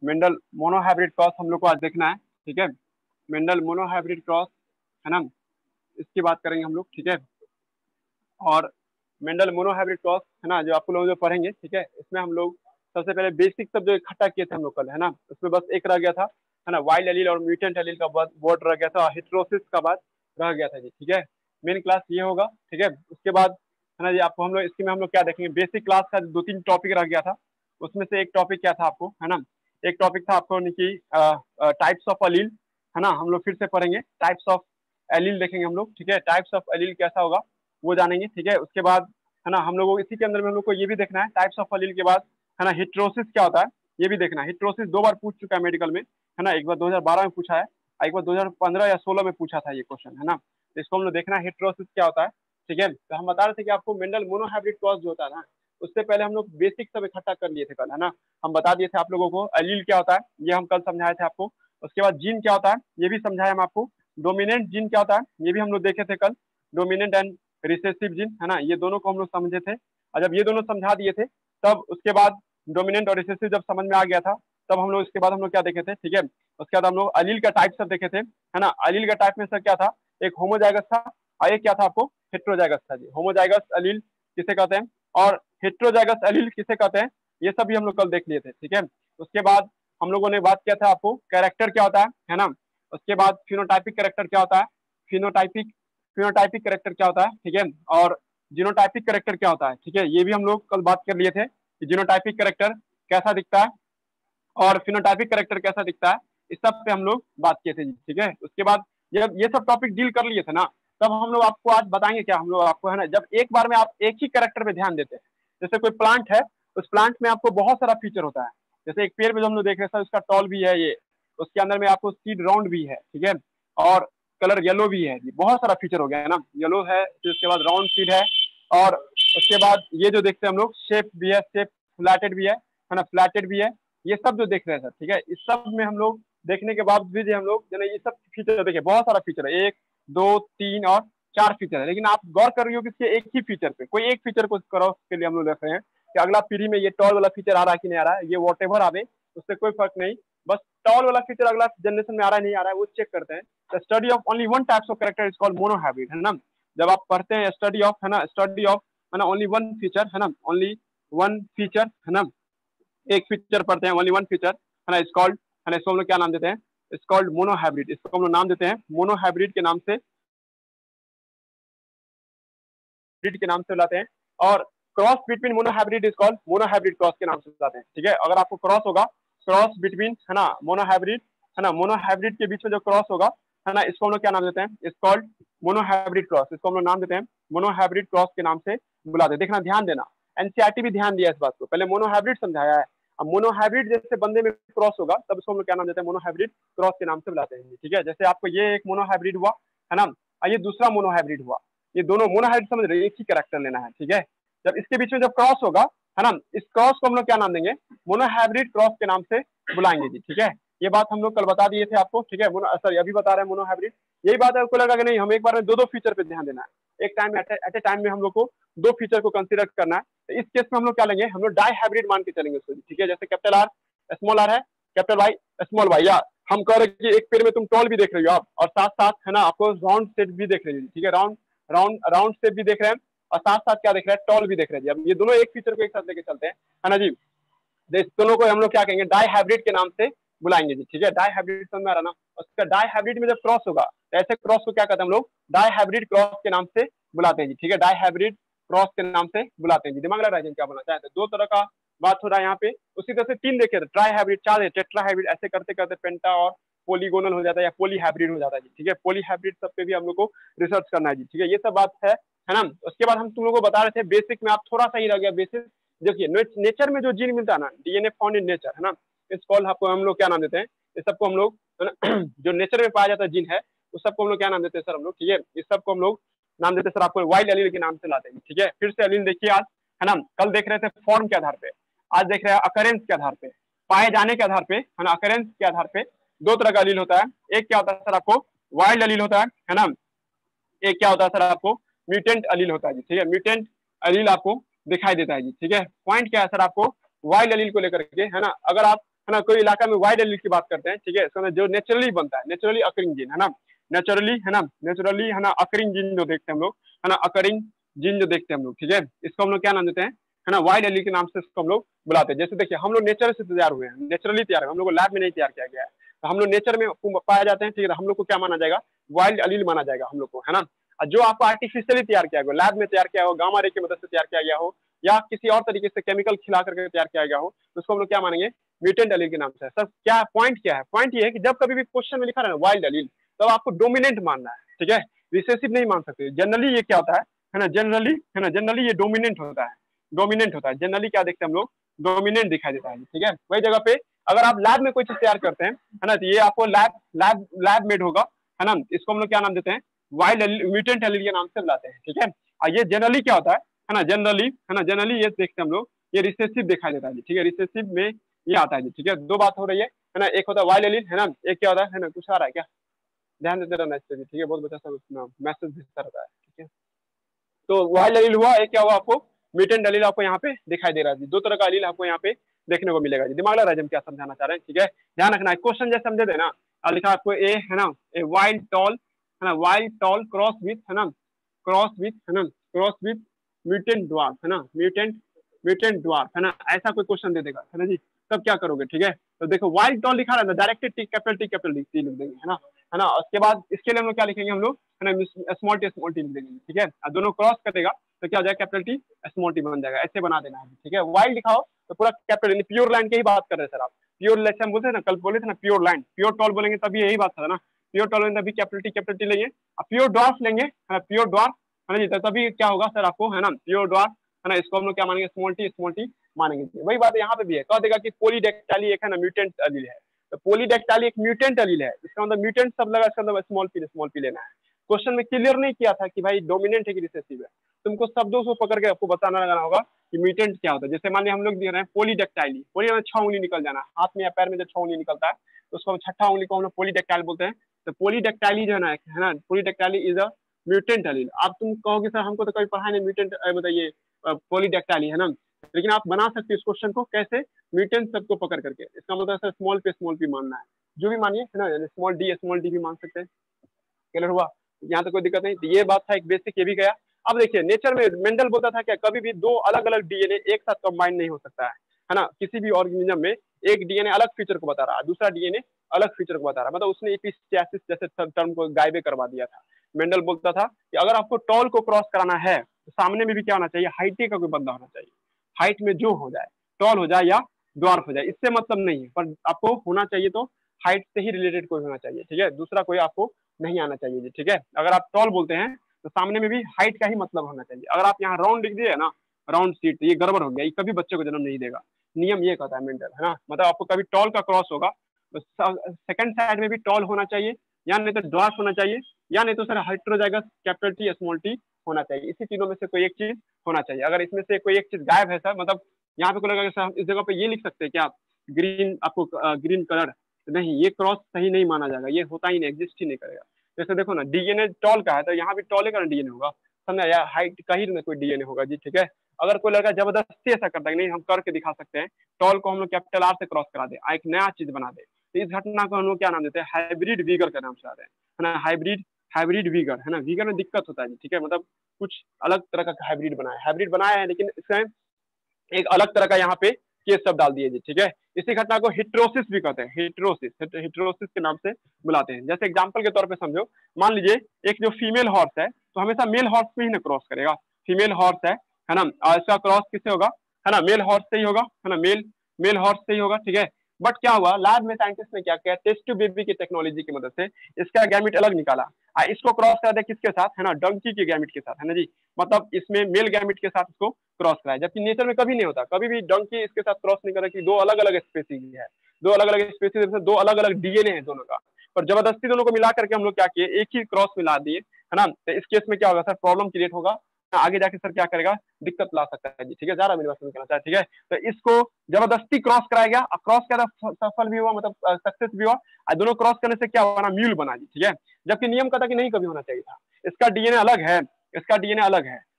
Mendel monohybrid cross हम लोग को आज देखना है, ठीक है। मेंडल मोनोहाइब्रिड क्रॉस है ना, इसकी बात करेंगे हम लोग, ठीक है। और मेंडल मोनोहाइब्रिड क्रॉस है ना, जो आपको लोग जो पढ़ेंगे, ठीक है, इसमें हम लोग सबसे पहले बेसिक सब जो इकट्ठा किए थे हम लोग कल, है ना, उसमें बस एक रह गया था, है ना, वाइल्ड एलील और म्यूटेंट एलील का वर्ड रह गया था, और हिट्रोसिस का बात रह गया था जी, ठीक है। मेन क्लास ये होगा, ठीक है। उसके बाद है ना जी, आपको हम लोग इसके में हम लोग क्या देखेंगे, बेसिक क्लास का 2-3 टॉपिक रह गया था, उसमें से एक टॉपिक क्या था आपको, है ना, एक टॉपिक था आपको कि टाइप्स ऑफ अलील, है ना, हम लोग फिर से पढ़ेंगे टाइप्स ऑफ एलील देखेंगे हम लोग, ठीक है। टाइप्स ऑफ एलील कैसा होगा वो जानेंगे, ठीक है। उसके बाद है ना हम लोग इसी के अंदर में हम लोग को ये भी देखना है, टाइप्स ऑफ एलील के बाद है ना हिट्रोसिस क्या होता है ये भी देखना है। हिट्रोसिस 2 बार पूछ चुका है मेडिकल में, है ना, एक बार 2012 में पूछा है, एक बार 2015 या 16 में पूछा था ये क्वेश्चन, है ना। तो इसको हम लोग देखना है हिट्रोसिस क्या होता है, ठीक है। तो हम बता रहे थे कि आपको मेंडल मोनोहाइब्रिड क्रॉस जो होता है ना, उससे पहले हम लोग बेसिक सब इकट्ठा कर लिए थे कल, है ना। हम बता दिए थे आप लोगों को एलील क्या होता है, ये हम कल समझाए थे आपको। उसके बाद जीन क्या होता है ये भी समझाए हम आपको। डोमिनेंट जीन क्या होता है ये भी हम लोग देखे थे कल, डोमिनेंट एंड रिसेसिव जीन, है ना, ये दोनों को हम लोग समझे थे। और जब ये दोनों समझा दिए थे तब उसके बाद डोमिनेंट और रिसेसिव जब समझ में आ गया था, तब हम लोग इसके बाद हम लोग क्या देखे थे, ठीक है। उसके बाद हम लोग अलील का टाइप सब देखे थे, है ना। अलील का टाइप में सर क्या था, एक होमोजाइगस था और एक क्या था आपको हेट्रोजाइगस था जी। होमोजाइगस अलील किसे कहते हैं और हेट्रोजाइगस अलील किसे कहते हैं, ये सब भी हम लोग कल देख लिए थे, ठीक है। उसके बाद हम लोगों ने बात किया था आपको कैरेक्टर क्या होता है ना। उसके बाद फिनोटाइपिक कैरेक्टर क्या होता है, फिनोटाइपिक फिनोटाइपिक कैरेक्टर क्या होता है, ठीक है। और जीनोटाइपिक कैरेक्टर क्या होता है, ठीक है, ये भी हम लोग कल बात कर लिए थे कि जीनोटाइपिक कैरेक्टर कैसा दिखता है और फिनोटाइपिक कैरेक्टर कैसा दिखता है, इस सब पे हम लोग बात किए थे जी, ठीक है। उसके बाद जब ये सब टॉपिक डील कर लिए थे ना, तब हम लोग आपको आज बताएंगे क्या, हम लोग आपको है ना, जब एक बार में आप एक ही कैरेक्टर पे ध्यान देते हैं, जैसे कोई प्लांट है, उस प्लांट में आपको बहुत सारा फीचर होता है। जैसे एक पेड़ में जो हम लोग देख रहे हैं उसका टॉल भी है ये, उसके अंदर में आपको सीड राउंड भी है, ठीक है, और कलर येलो भी है जी, बहुत सारा फीचर हो गया है ना। येलो है, फिर उसके बाद राउंड सीड है, और उसके बाद ये जो देखते हैं हम लोग शेप भी है, शेप फ्लैटेड भी है ना, फ्लैटेड भी है। ये सब जो देख रहे हैं सर, ठीक है, इस सब में हम लोग देखने के बाद भी हम लोग ये सब फीचर देखिए, बहुत सारा फीचर है, 1, 2, 3 और 4 फीचर है, लेकिन आप गौर कर रही हो कि इसके एक ही फीचर पे, कोई एक फीचर को क्रॉस के लिए हम लोग देख रहे हैं कि अगला पीढ़ी में ये टॉल वाला फीचर आ रहा है कि नहीं आ रहा है, ये वॉट एवर आवे उससे कोई फर्क नहीं, बस टॉल वाला फीचर अगला जनरेशन में आ रहा है नहीं आ रहा है वो चेक करते हैं। The study of only one types of character is called monohybrid, है ना। जब आप पढ़ते हैं स्टडी ऑफ, है ना, स्टडी ऑफ, है ना, ओनली वन फीचर, है ना, ओनली वन फीचर, है ना, एक फीचर पढ़ते हैं, ओनली वन फीचर, है ना, इज कॉल्ड, है ना, इसको हम लोग क्या नाम देते हैं, इज कॉल्ड मोनोहाइब्रिड, इसको हम लोग नाम देते हैं मोनोहाइब्रिड के नाम से, के नाम से बुलाते हैं। और cross between monohybrid is called monohybrid cross के नाम से बुलाते हैं, ठीक है। अगर आपको क्रॉस होगा, क्रॉस बिटवीन, है ना, मोनोहाइब्रिड, है ना, मोनोहाइब्रिड के बीच में जो क्रॉस होगा, है ना, इसको हम लोग क्या नाम देते हैं, इज कॉल्ड मोनोहाइब्रिड क्रॉस, इसको हम लोग नाम देते हैं मोनोहाइब्रिड क्रॉस के नाम से बुलाते हैं। देखना, ध्यान देना, एनसीईआरटी भी ध्यान दिया इस बात को, पहले मोनोहाइब्रिड समझाया है, अब मोनोहाइब्रिड जैसे बंदे में क्रॉस होगा तब इसको हम लोग क्या नाम देते हैं, मोनोहाइब्रिड क्रॉस के नाम से बुलाते हैं, ठीक है। जैसे आपको ये एक मोनोहाइब्रिड हुआ, है ना, ये दूसरा मोनोहाइब्रिड हुआ, ये दोनों मोनोहाइब्रिड समझ रहे, एक ही कैरेक्टर लेना है, ठीक है। जब इसके बीच में जब क्रॉस होगा, है ना, इस क्रॉस को हम लोग क्या नाम देंगे, मोनोहाइब्रिड क्रॉस के नाम से बुलाएंगे जी, ठीक है। ये बात हम लोग कल बता दिए थे आपको, ठीक है। सॉरी, अभी बता रहे हैं मोनोहाइब्रिड। यही बात आपको लगा कि नहीं, हम एक बार में दो फीचर पे ध्यान देना है, एक टाइम एट ए टाइम में हम लोग को 2 फीचर को कंसिडर करना है। तो इस केस में हम लोग क्या लेंगे, हम लोग डाई हाइब्रिड मान के चलेंगे उसको, ठीक है। जैसे कैपिटल आर स्मॉल आर है, कैपिटल वाई स्मॉल वाई, या हम कह रहे हैं कि एक पेड़ में तुम टॉल भी देख रही हो आप, और साथ साथ, है ना, आपको राउंड शेप भी देख रही हो, ठीक है, राउंड राउंड राउंड शेप भी देख रहे हैं, और साथ साथ क्या देख रहे हैं, टॉल भी देख रहे हैं। अब ये दोनों एक फीचर को एक साथ लेके चलते हैं, है ना जी। इस दोनों को हम लोग क्या कहेंगे, डाई हाइब्रिड के नाम से बुलाएंगे जी, ठीक है। डाई हाइब्रिड समझ में आ रहा ना। उसका डाई हाइब्रिड में जब क्रॉस होगा तो ऐसे क्रॉस को क्या कहते हैं हम लोग, डाई हाइब्रिड क्रॉस के नाम से बुलाते हैं जी, ठीक है। डाई हाइब्रिड क्रॉस के नाम से बुलाते हैं जी। दिमाग लग रहा है क्या बोलना चाहते हैं, 2 तरह का बात हो रहा है यहाँ पे। उसी तरह से 3 देखे थे, ट्राई हाइब्रिड, 4 है, टेट्रा हाइब्रिड, ऐसे करते करते पेंटा और पोलीगोनल हो जाता है, या पोली हाइब्रिड हो जाता है जी, ठीक है। पोली हाइब्रिड सब पे भी हम लोग को रिसर्च करना है जी, ठीक है। ये सब बात है ना। उसके बाद हम तुम लोग को बता रहे थे बेसिक में, आप थोड़ा सा ही रह गया बेसिक। देखिए, नेचर में जो जीन मिलता है ना, डीएनए फाउंड इन नेचर, है ना, इस कॉल आपको हम लोग क्या नाम देते हैं, इस सबको हम लोग, है ना, जो नेचर में पाया जाता है जीन है, उस सबको हम लोग क्या नाम देते हैं सर हम लोग, ठीक है। इस सबको हम लोग नाम देते हैं सर आपको वाइल्ड एलील के नाम से लाते हैं, ठीक है। फिर से एलील देखिए आज, है ना, कल देख रहे थे फॉर्म के आधार पे, आज देख रहे हैं अकरेंस के आधार पे, पाए जाने के आधार पे, है ना, अकरेंस के आधार पे 2 तरह का एलील होता है। एक क्या होता है सर आपको, वाइल्ड एलील होता है ना। एक क्या होता है सर आपको, म्यूटेंट एलील होता है जी, ठीक है। म्यूटेंट एलील आपको दिखाई देता है जी, ठीक है। पॉइंट क्या है सर आपको, वाइल्ड एलील को लेकर के, है ना, अगर आप है ना, कोई इलाका में वाइड एलील की बात करते हैं, ठीक है, इसका जो नेचुरली बनता है, नेचुरली अकरिंग जीन, है ना, नेचुरली, है ना, नेचुरली, है ना, अकरिंग जीन जो देखते हैं हम लोग, है ना, अकरिंग जीन जो देखते हैं हम लोग, ठीक है, इसको हम लोग क्या नाम देते हैं, है ना, वाइड एलील के नाम से इसको हम लोग बुलाते हैं। जैसे देखिए हम लोग नेचर से तैयार हुए हैं, नेचुरली तैयार हुए, हम लोग को लैब में नहीं तैयार किया गया है, तो हम लोग नेचर में पाए जाते हैं, ठीक है, हम लोग को क्या माना जाएगा, वाइल्ड एलील माना जाएगा हम लोग को, है ना। जो आपको आर्टिफिशियली तैयार किया गया, लैब में तैयार किया हो, गामा रे की मदद से तैयार किया गया हो, या किसी और तरीके से केमिकल खिला करके तैयार किया गया हो, तो उसको हम लोग क्या मानेंगे, म्यूटेंट एलील के नाम से। सर क्या पॉइंट क्या है, पॉइंट ये है कि जब कभी भी क्वेश्चन में लिखा रहा है वाइल्ड एलील, तब आपको डोमिनेंट मानना है, ठीक है, रिसेसिव नहीं मान सकते। जनरली ये क्या होता है ना, जनरली, है ना, जनरली ये डोमिनेंट होता है, डोमिनेंट होता है जनरली, क्या देखते हैं हम लोग, डोमिनेंट दिखाई देता है, ठीक है। वही जगह पे अगर आप लैब में कोई चीज तैयार करते हैं, है ना, तो ये आपको लैब लैब लैब मेड होगा, है ना, इसको हम लोग क्या नाम देते हैं, वाइल्ड म्यूटेंट एलील के नाम से बुलाते हैं, ठीक है। और ये जनरली क्या होता है ना, जनरली, है ना, जनरली ये देखते हैं हम लोग, ये रिसेसिव दिखाई देता है, ठीक है, रिसेसिव में ये आता है, ठीक है। दो बात हो रही है ना, एक होता है वाइल्ड एलील, है ना, एक क्या होता है ना, कुछ आ रहा है क्या, ध्यान देते रहना इस पे, ठीक है, बहुत बच्चा सब मैसेज भेजता रहता है, ठीक है। तो वाइल्ड एलील हुआ, एक क्या हुआ आपको, म्यूटेंट एलील आपको यहाँ पे दिखाई दे रहा है। दो तरह का एलील आपको यहाँ पे देखने को मिलेगा जी। दिमाग लगा रहा है हम क्या समझाना चाह रहे हैं, ठीक है, ध्यान रखना है, क्वेश्चन जैसे समझे थे ना, लिखा आपको ए, है ना, ए वाइल्ड टॉल, है ना, वाइल्ड टॉल क्रॉस विथ, है ना, क्रॉस विथ, है ना, क्रॉस विथ म्यूटेंट ड्वार्फ, है ना, म्यूटेंट म्यूटेंट ड्वार्फ, है ना, ऐसा कोई क्वेश्चन दे देगा, है ना जी, तब क्या करोगे, ठीक है। तो देखो वाइल्ड टॉल लिखा रहा है, डायरेक्ट टी कैपिटल टी लिख देंगे, है ना, उसके बाद इसके लिए हम लोग क्या लिखेंगे, हम लोग, है ना, स्मॉल टी लिख देंगे, ठीक है, दोनों क्रॉस करेगा तो क्या हो जाएगा, कैपिटल टी स्मॉल टी बन जाएगा, ऐसे बना देना है, ठीक है। वाइल्ड लिखाओ तो पूरा कैपिटल, प्योर लाइन की ही बात कर रहे हैं सर आप, प्योर जैसे हम बोलते हैं ना, कल बोले थे ना प्योर लाइन, प्योर टॉल बोलेंगे तभी यही बात था ना, प्योर टॉल में तभी कैपिटल टी लेंगे, अब प्योर ड्वार्फ लेंगे, है ना, प्योर ड्वार्फ, है ना जी, तभी क्या होगा सर आपको, है ना, प्योर ड्वार्फ, है ना, इसको हम लोग क्या मानेंगे, स्मॉल टी मानेंगे। वही बात यहाँ पे भी है, कह देगा कि पॉलीडेक्टाइली एक है ना म्यूटेंट एलील है, तो पॉलीडेक्टाइली एक म्यूटेंट एलील है, इसका मतलब म्यूटेंट सब लगा, इसका मतलब स्मॉल पी लेना है। क्वेश्चन में क्लियर नहीं किया था कि भाई डोमिनेंट है कि रिसेसिव है, तुमको शब्दों को पकड़ के आपको बताना लगाना होगा कि म्यूटेंट क्या होता है। जैसे मान लिया हम लोग दे रहे हैं पॉलीडेक्टाइली, पोली में 6 उंगली निकल जाना, हाथ में या पैर में जब 6 उंगली निकलता है तो उसको छठा उंगली को हम लोग पॉलीडेक्टाइल बोलते हैं। तो पॉलीडेक्टाइली जो है ना, polydactyly is a mutant allele. अब तुम कहोगे सर हमको तो कभी पढ़ाई नहीं म्यूटेंट, मतलब ये पॉलीडेक्टाइली, है ना, लेकिन आप बना सकते हो इस क्वेश्चन को कैसे, म्यूटेंट सबको पकड़ करके, इसका मतलब सर स्मॉल पी मानना है, जो भी मानिए, है ना, स्मॉल डी भी मान सकते हैं, क्लियर हुआ, यहाँ तो कोई दिक्कत नहीं। तो ये बात था एक बेसिक, ये भी गया। अब देखिए नेचर में मेंडल बोलता था क्या, कभी भी दो अलग अलग डीएनए एक साथ कंबाइन नहीं हो सकता है ना, किसी भी ऑर्गेनिज्म में एक डीएनए अलग फीचर को बता रहा है, दूसरा डीएनए अलग फीचर को बता रहा है, मतलब उसने एपिस्टैसिस जैसे टर्म को गायबे करवा दिया था। मेंडल बोलता था कि अगर आपको टॉल को क्रॉस कराना है तो सामने में भी क्या होना चाहिए, हाइटे का कोई बंदा होना चाहिए, हाइट में जो हो जाए, टॉल हो जाए या ड्वार्फ हो जाए, इससे मतलब नहीं है, पर आपको होना चाहिए तो हाइट से ही रिलेटेड कोई होना चाहिए, ठीक है, दूसरा कोई आपको नहीं आना चाहिए जी, ठीक है। अगर आप टॉल बोलते हैं तो सामने में भी हाइट का ही मतलब होना चाहिए। अगर आप यहाँ राउंड लिख दिए ना, राउंड सीट, ये गड़बड़ हो गया, ये कभी बच्चे को जन्म नहीं देगा, नियम ये कहता है मेंडल, है ना, मतलब आपको कभी टॉल का क्रॉस होगा तो सेकंड साइड में भी टॉल होना चाहिए, या नहीं तो ड्वार्फ होना चाहिए, या नहीं तो sir heterozygous capital T small T होना चाहिए, इसी तीनों में से कोई एक चीज होना चाहिए। अगर इसमें से कोई एक चीज गायब है सर, मतलब यहाँ पे को लगा सर इस जगह पे ये लिख सकते हैं क्या आप, ग्रीन, आपको ग्रीन कलर, नहीं, ये क्रॉस सही नहीं माना जाएगा, ये होता ही नहीं, एग्जिस्ट ही नहीं करेगा। जैसे देखो ना, डीएनए टॉल का है तो यहाँ भी टॉल का डीएनए होगा, समझा, या हाइट का ही ना कोई डीएनए होगा जी, ठीक है। अगर कोई लड़का जबरदस्ती ऐसा करता है नहीं हम करके दिखा सकते हैं, टॉल को हम लोग कैपिटल आर से क्रॉस करा दे, एक नया चीज बना दे, तो इस घटना को हम लोग क्या नाम देते हैं, हाइब्रिड वीगर का नाम से आते हैं, है ना, हाइब्रिड वीगर, है ना, वीगर में दिक्कत होता है जी, ठीक है, मतलब कुछ अलग तरह का हाइब्रिड बनाया है, लेकिन इसमें एक अलग तरह का यहाँ पे केस शब्द डाल दिए जी, ठीक है। इसी घटना को हिट्रोसिस भी कहते हैं, हिट्रोसिस के नाम से बुलाते हैं। जैसे एग्जांपल के तौर पे समझो, मान लीजिए एक जो फीमेल हॉर्स है तो हमेशा मेल हॉर्स में ही ना क्रॉस करेगा, फीमेल हॉर्स है ना, और इसका क्रॉस किससे होगा, है ना, मेल हॉर्स से ही होगा, है ना, मेल हॉर्स से ही होगा, ठीक है। बट क्या हुआ, लैब में साइंटिस्ट ने क्या किया, टेस्ट टू बेबी की टेक्नोलॉजी की मदद से इसका गैमिट अलग निकाला, इसको क्रॉस करा दिया किसके साथ, है ना, डंकी के गैमिट के साथ, है ना जी, मतलब इसमें मेल गैमिट के साथ इसको क्रॉस कराया, जबकि नेचर में कभी नहीं होता, कभी भी डंकी इसके साथ क्रॉस नहीं करा कि दो अलग अलग स्पेसीज है, दो अलग अलग स्पेसीज, दो अलग अलग डीएनए है दोनों का, पर जबरदस्ती दोनों को मिला करके हम लोग क्या किए, एक ही क्रॉस मिला दिए, है ना। तो इस केस में क्या होगा सर, प्रॉब्लम क्रिएट होगा, आगे जाके सर क्या करेगा, दिक्कत ला सकता है जी, ठीक है, ज्यादा मेरी बात समझ करना, ठीक है। तो इसको जबरदस्ती क्रॉस कराया गया, क्रॉस करा, सफल भी हुआ, मतलब सक्सेस भी हुआ, और दोनों क्रॉस करने से क्या हुआ ना, म्यूल बना जी, ठीक है, जबकि नियम कहता कि नहीं कभी होना चाहिए था, इसका डीएनए अलग है, इसका डीएनए अलग है,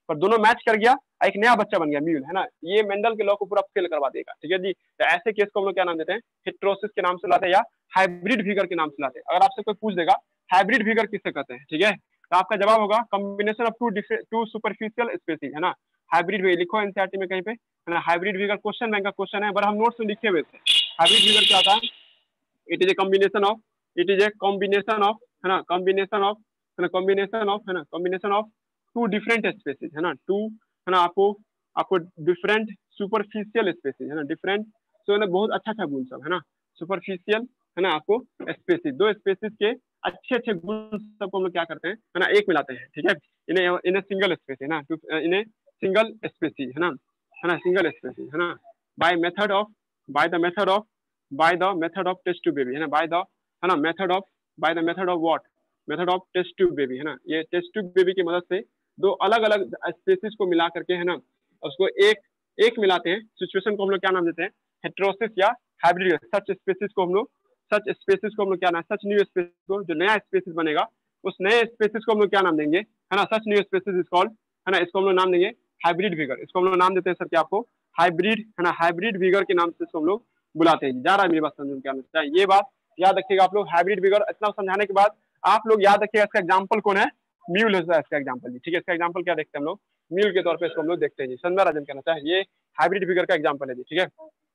पर दोनों मैच कर गया, एक नया बच्चा बन गया म्यूल, है ना, ये मेंडल के लॉ को पूरा फेल करवा देगा, ठीक है जी। तो ऐसे केस को हम लोग क्या नाम देते हैं, हेटेरोसिस के नाम से लाते हैं या हाइब्रिड विगर के नाम से लाते हैं। अगर आपसे कोई पूछ देगा हाइब्रिड विगर किसे कहते हैं, ठीक है, तो आपका जवाब होगा combination of two superficial species, है ना, हाइब्रिड विगर। लिखो एनसीईआरटी में कहीं पे, है ना, हाइब्रिड विगर क्वेश्चन बैंक का क्वेश्चन है, पर हम नोट्स में लिखे हुए थे। हाइब्रिड विगर क्या होता है, it is a combination of, it is a combination of, है ना, कॉम्बिनेशन ऑफ, है ना, कॉम्बिनेशन ऑफ, है ना, combination of two different species, है ना, टू, है ना, आपको आपको डिफरेंट सुपरफिशियल स्पेसीज, है ना, डिफरेंट, तो ना बहुत अच्छा अच्छा गुण सब, है ना, सुपरफिशियल, है ना, आपको स्पेसीज, दो स्पेसीज के अच्छे अच्छे गुण सबको हम लोग क्या करते हैं, है ना, एक मिलाते हैं, ठीक है, इन्हें सिंगल स्पेसीज, है ना, इन्हें सिंगल स्पेसीज, है ना, सिंगल स्पेसीज, है ना, by method of, by the method of, by the method of test tube baby, है ना, बाय द, है ना, method of, by the method of what, method of test tube baby, है ना, ये टेस्ट ट्यूब बेबी की मदद से दो अलग अलग स्पेसीज को मिला करके, है ना, उसको एक एक मिलाते हैं, सिचुएशन को हम लोग क्या नाम देते हैं, हेटेरोसिस या हाइब्रिड। सच स्पेसीज को हम लोग, सच स्पेसीज को हम लोग क्या नाम, सच न्यू स्पेसीज को, जो नया स्पेसीज बनेगा उस नए स्पेसीज को हम लोग क्या नाम देंगे, है ना, such new species is called, है ना, इसको हम लोग नाम देंगे हाइब्रिड विगर। इसको हम लोग नाम देते हैं सर क्या आपको, हाइब्रिड, है ना, हाइब्रिड विगर के नाम से इसको हम लोग बुलाते हैं। जा रहा है मेरी बात समझ में क्या चाहिए, ये बात याद रखिएगा आप लोग। हाइब्रिड विगर इतना समझाने के बाद आप लोग याद रखिएगा इसका एग्जाम्पल कौन है, म्यूल है इसका एग्जाम्पल जी, ठीक है। इसका एग्जाम्पल क्या देखते हैं हम लोग, म्यूल के तौर पे इसको हम लोग देखते हैं जी, संध्या राजन कहना चाहे, ये हाइब्रिड विगर का एग्जाम्पल है जी, ठीक है।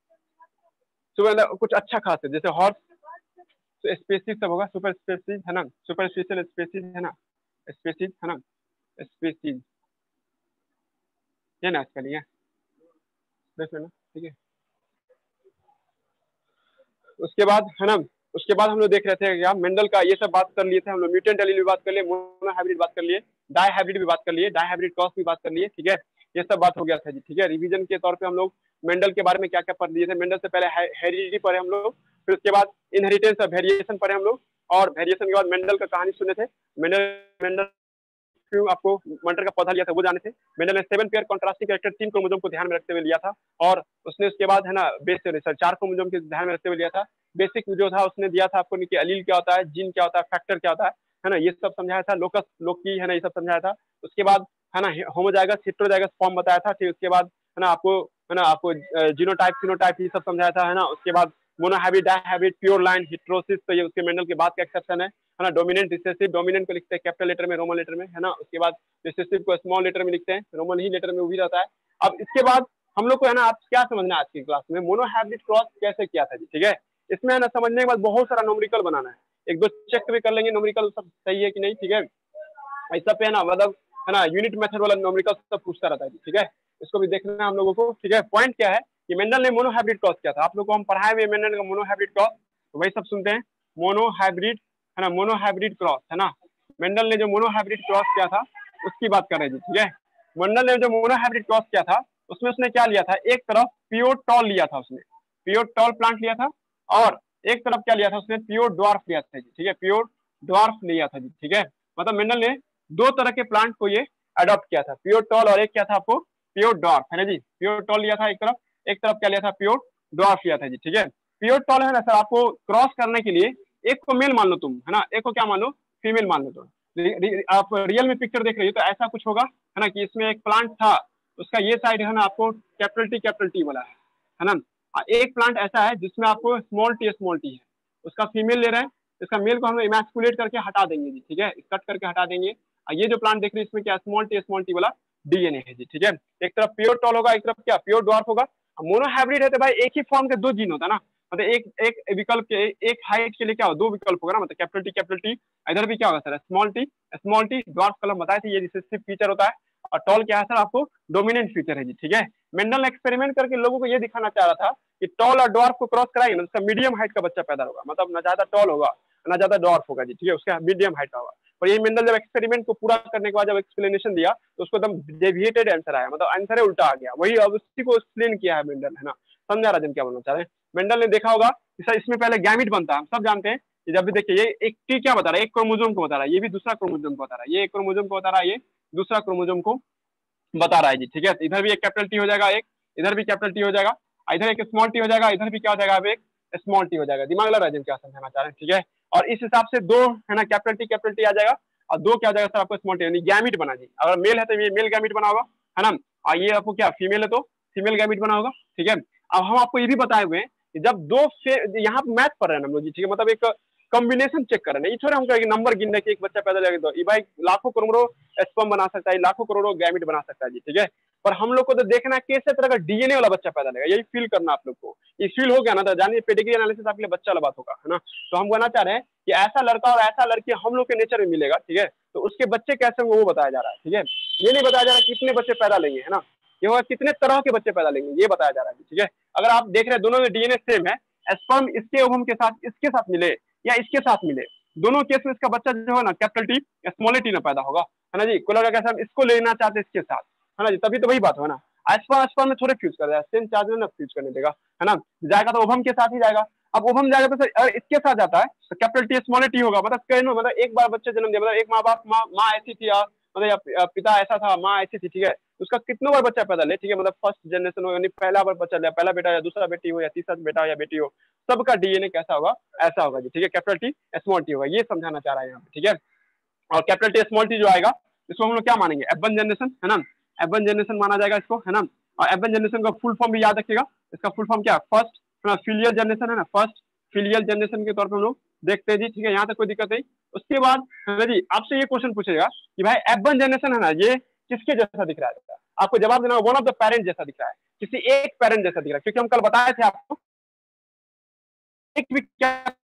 तो कुछ अच्छा खास है, जैसे हॉर्स स्पेसीज सब होगा, सुपर स्पेसीज, है ना, सुपर स्पेशल स्पेसीज, है ना, स्पेसीज, है ना, स्पेसीज, ये ना इसका लिए देख लेना, ठीक है। उसके बाद, है ना, उसके बाद हम लोग देख रहे थे क्या, मेंडल का ये सब बात कर लिए थे हम लोग, म्यूटेंट एलील भी बात कर लिए, मोनो हाइब्रिड बात कर लिए, डाई हाइब्रिड भी बात कर लिए, डाई हाइब्रिड क्रॉस भी बात कर लिए, ठीक है। ये सब बात हो गया था जी, ठीक है। रिवीजन के तौर पे हम लोग मेंडल के बारे में क्या क्या पढ़ लिए थे, मेंडल से पहले हेरिडिटी पढ़े हम लोग, फिर उसके बाद इनहेरिटेंस और वेरिएशन पढ़े हम लोग, और वेरिएशन के बाद मेंडल का कहानी सुने थे, मेंडल मेंडल क्यों आपको मटर का पौधा लिया था वो जाने थे। मेंडल ने 7 पेयर कॉन्ट्रास्टिंग कैरेक्टर 3 क्रोमोसोम को ध्यान में रखते हुए लिया था, और उसने उसके बाद, है ना, बेसिक रिसर्च 4 क्रोमोसोम के ध्यान में रखते हुए लिया था। बेसिक जो था उसने दिया था आपको कि अलील क्या होता है, जीन क्या होता है, फैक्टर क्या होता है ना, ये सब समझाया था। लोकस लोकी, है ना, ये सब समझाया था। उसके बाद, है ना, होमोजाइगस हेटेरोजाइगस फॉर्म बताया था। फिर उसके बाद, है ना, आपको जीनोटाइप फिनोटाइप ये सब समझाया था, है ना। उसके बाद monohybrid dihybrid pure line heterosis, तो ये उसके मेंडल के बाद का एक्सेप्शन है ना। डोमिनेंट रिसेसिव, डोमिनेंट को लिखते हैं कैपिटल लेटर में, रोमन लेटर में, है ना। उसके बाद रिसेसिव को स्मॉल लेटर में लिखते हैं, रोमन ही लेटर में वो भी रहता है। अब इसके बाद हम लोग को, है ना, आप क्या समझना है आज की क्लास में, मोनोहाइब्रिड क्रॉस कैसे किया था जी, ठीक है। इसमें, है ना, समझने के बाद बहुत सारा न्यूमेरिकल बनाना है, एक दो चेक भी कर लेंगे न्यूमेरिकल सब सही है कि नहीं, ठीक है। ऐसा पे, है ना, मतलब, है ना, यूनिट मेथड वाला न्यूमेरिकल सब पूछता रहता है, ठीक है। इसको भी देखना है हम लोगों को, ठीक है। पॉइंट क्या है कि मेंडल ने मोनोहाइब्रिड क्रॉस किया था, आप लोग को हम पढ़ाए हुए मेंडल का मोनोहाइब्रिड क्रॉस, तो वही सब सुनते हैं। मोनोहाइब्रिड, है ना, मोनोहाइब्रिड क्रॉस, है ना, मेंडल ने जो मोनोहाइब्रिड क्रॉस किया था उसकी बात कर रहे हैं, ठीक है। मेंडल ने जो मोनोहाइब्रिड क्रॉस किया था उसमें उसने क्या लिया था, एक तरफ प्योर टॉल लिया था उसने, प्योर टॉल प्लांट लिया था, और एक तरफ क्या लिया था उसने, प्योर ड्वार्फ लिया था जी, ठीक है, प्योर ड्वार्फ लिया था जी, ठीक है। मतलब मेंडल ने दो तरह के प्लांट को ये अडॉप्ट किया था, प्योर टॉल और एक क्या था आपको, प्योर ड्वार्फ, है ना जी। प्योर टॉल लिया था एक तरफ क्या लिया था, प्योर ड्वार्फ लिया था जी, ठीक है। प्योर टॉल, है ना सर, आपको क्रॉस करने के लिए एक को मेल मान लो तुम, है ना, एक को क्या मान लो, फीमेल मान लो तुम। आप रियल में पिक्चर देख रही हो तो ऐसा कुछ होगा, है ना, कि इसमें एक प्लांट था, उसका ये साइड, है ना, आपको कैपिटल टी वाला है ना। एक प्लांट ऐसा है जिसमें आपको स्मॉल टी है, उसका फीमेल ले रहे हैं, इसका मेल को हम इमैस्कुलेट करके हटा देंगे जी, ठीक है, कट करके हटा देंगे। ये जो प्लांट देख रहे हैं इसमें क्या स्मॉल टी वाला डीएनए है जी, ठीक है। एक तरफ प्योर टॉल होगा, एक तरफ क्या प्योर ड्वार्फ होगा। मोनोहाइब्रिड है तो भाई एक ही फॉर्म के दो जीन होता है ना, मतलब एक एक विकल्प के, एक हाइट के लिए क्या हो, दो विकल्प होगा ना, मतलब कैपिटल टी, इधर भी क्या होगा सर, स्मॉल टी ड्वार्फ कलम बताए थे, ये रिसेसिव फीचर होता है, और टॉल क्या है सर, आपको डोमिनेंट फीचर है जी, ठीक है। मेंडल ने एक्सपेरिमेंट करके लोगों को ये दिखाना चाह रहा था कि टॉल और ड्वार्फ को क्रॉस कराएंगे ना, उसका मीडियम हाइट का बच्चा पैदा होगा, मतलब ना ज्यादा टॉल होगा ना ज्यादा ड्वार्फ होगा जी, ठीक है, उसका मीडियम हाइट का होगा। और ये मेंडल जब एक्सपेरिमेंट को पूरा करने के बाद जब एक्सप्लेनेशन दिया तो उसको एकदम डेविएटेड आंसर आया, मतलब आंसर उल्टा आ गया, वही अब उसी को एक्सप्लेन किया है मेंडल, है ना। समझा राजन क्या बोलना चाह रहे हैं। मेंडल ने देखा होगा इसमें पहले गैमिट बनता है, हम सब जानते हैं। जब भी देखिए ये एक टी क्या बता रहा है, एक क्रोमोसोम को बता रहा है, ये भी दूसरा क्रोमोसोम को बता रहा है, ये एक क्रोमोसोम को बता रहा है, ये दूसरा क्रोमोसोम को बता रहा है जी, ठीक है। इधर भी एक कैपिटल टी हो जाएगा, एक इधर भी कैपिटल टी हो जाएगा, इधर एक स्मॉल टी हो जाएगा, इधर भी क्या हो जाएगा, अब एक स्मॉल टी हो जाएगा। दिमाग लग रहा है क्या समझाना चाह रहे हैं, ठीक है। और इस हिसाब से दो, है ना, कैपिटल टी आ जाएगा, और 2 क्या हो जाएगा सर आपको स्मॉल टी, यानी गैमिट बना जी। अगर मेल है तो ये मेल गैमिट बना होगा, है ना, और ये आपको क्या फीमेल है तो फीमेल गैमिट बना होगा, ठीक है। अब हम आपको ये भी बताए हुए हैं कि जब दो यहाँ पे मैथ पढ़ रहे हैं हम लोग जी, ठीक है, मतलब एक कॉम्बिनेशन चेक कर रहे हैं, ये थोड़ा हमको एक नंबर गिनने की, एक बच्चा पैदा लगे तो ये भाई लाखों करोड़ों स्पर्म बना सकता है, लाखों करोड़ों गैमिट बना सकता है जी, ठीक है। पर हम लोग को तो देखना है कैसे तरह का डीएनए वाला बच्चा पैदा लेगा, यही फील करना आप लोग को। ये फील हो गया ना, तो जानिए पेडिग्री एनालिसिस आपके लिए बच्चा वाला बात होगा, है ना। तो हम कहना चाह रहे हैं कि ऐसा लड़का और ऐसा लड़की हम लोग के नेचर में मिलेगा, ठीक है, तो उसके बच्चे कैसे होंगे वो बताया जा रहा है, ठीक है। ये नहीं बताया जा रहा कितने बच्चे पैदा लेंगे, है ना, ये होगा कितने तरह के बच्चे पैदा लेंगे, ये बताया जा रहा है, ठीक है। अगर आप देख रहे हैं दोनों में डीएनए सेम है, स्पर्म इसके ओवम के साथ इसके साथ मिले या इसके साथ मिले, दोनों केस में इसका बच्चा जो है ना कैपिटल टी या स्मॉल टी ना पैदा होगा, है ना जी। कोई लड़का कैसा हम इसको लेना चाहते इसके साथ, है ना जी, तभी तो वही बात है ना। स्पर्म में थोड़े फ्यूज कर देगा, सेम चार्ज में ना फ्यूज करने देगा, है ना, जाएगा तो ओवम के साथ ही जाएगा। अब ओवम जाएगा तो सर अगर इसके साथ जाता है तो कैपिटल टी स्मॉल टी होगा, मतलब कहना मतलब एक बार बच्चे जन्म दिया, मतलब एक माँ बाप माँ ऐसी थी या मतलब पिता ऐसा था, माँ ऐसी थी, ठीक है, उसका कितनों बार बच्चा पैदा ले, ठीक है, मतलब फर्स्ट जनरेशन हो, यानी पहला बार बच्चा लिया, पहला बेटा या दूसरा बेटी हो या तीसरा बेटा या बेटी हो, सबका डीएनए कैसा होगा, ऐसा होगा जी, ठीक है, कैपिटल टी स्मॉल टी होगा, ये समझाना चाह रहा है यहाँ पे, ठीक है। और कैपिटल टी स्मॉल टी जो आएगा इसको हम लोग क्या मानेंगे, F1 जनरेशन, है ना, F1 जनरेशन माना जाएगा इसको, है ना। और F1 जनरेशन का फुल फॉर्म भी याद रखिएगा, इसका फुल फॉर्म क्या है, फर्स्ट फिलियल जनरेशन, है ना, फर्स्ट फिलियल जनरेशन के तौर पर हम लोग देखते हैं जी, ठीक है, यहाँ तक कोई दिक्कत नहीं। उसके बाद है ना जी आपसे ये क्वेश्चन पूछेगा कि भाई F1 जनरेशन है ना, ये किसके जैसा दिख रहा है, आपको जवाब देना वन ऑफ द पेरेंट जैसा दिख रहा है, किसी एक पेरेंट जैसा दिख रहा है, क्योंकि हम कल बताए थे आपको एक भी क्या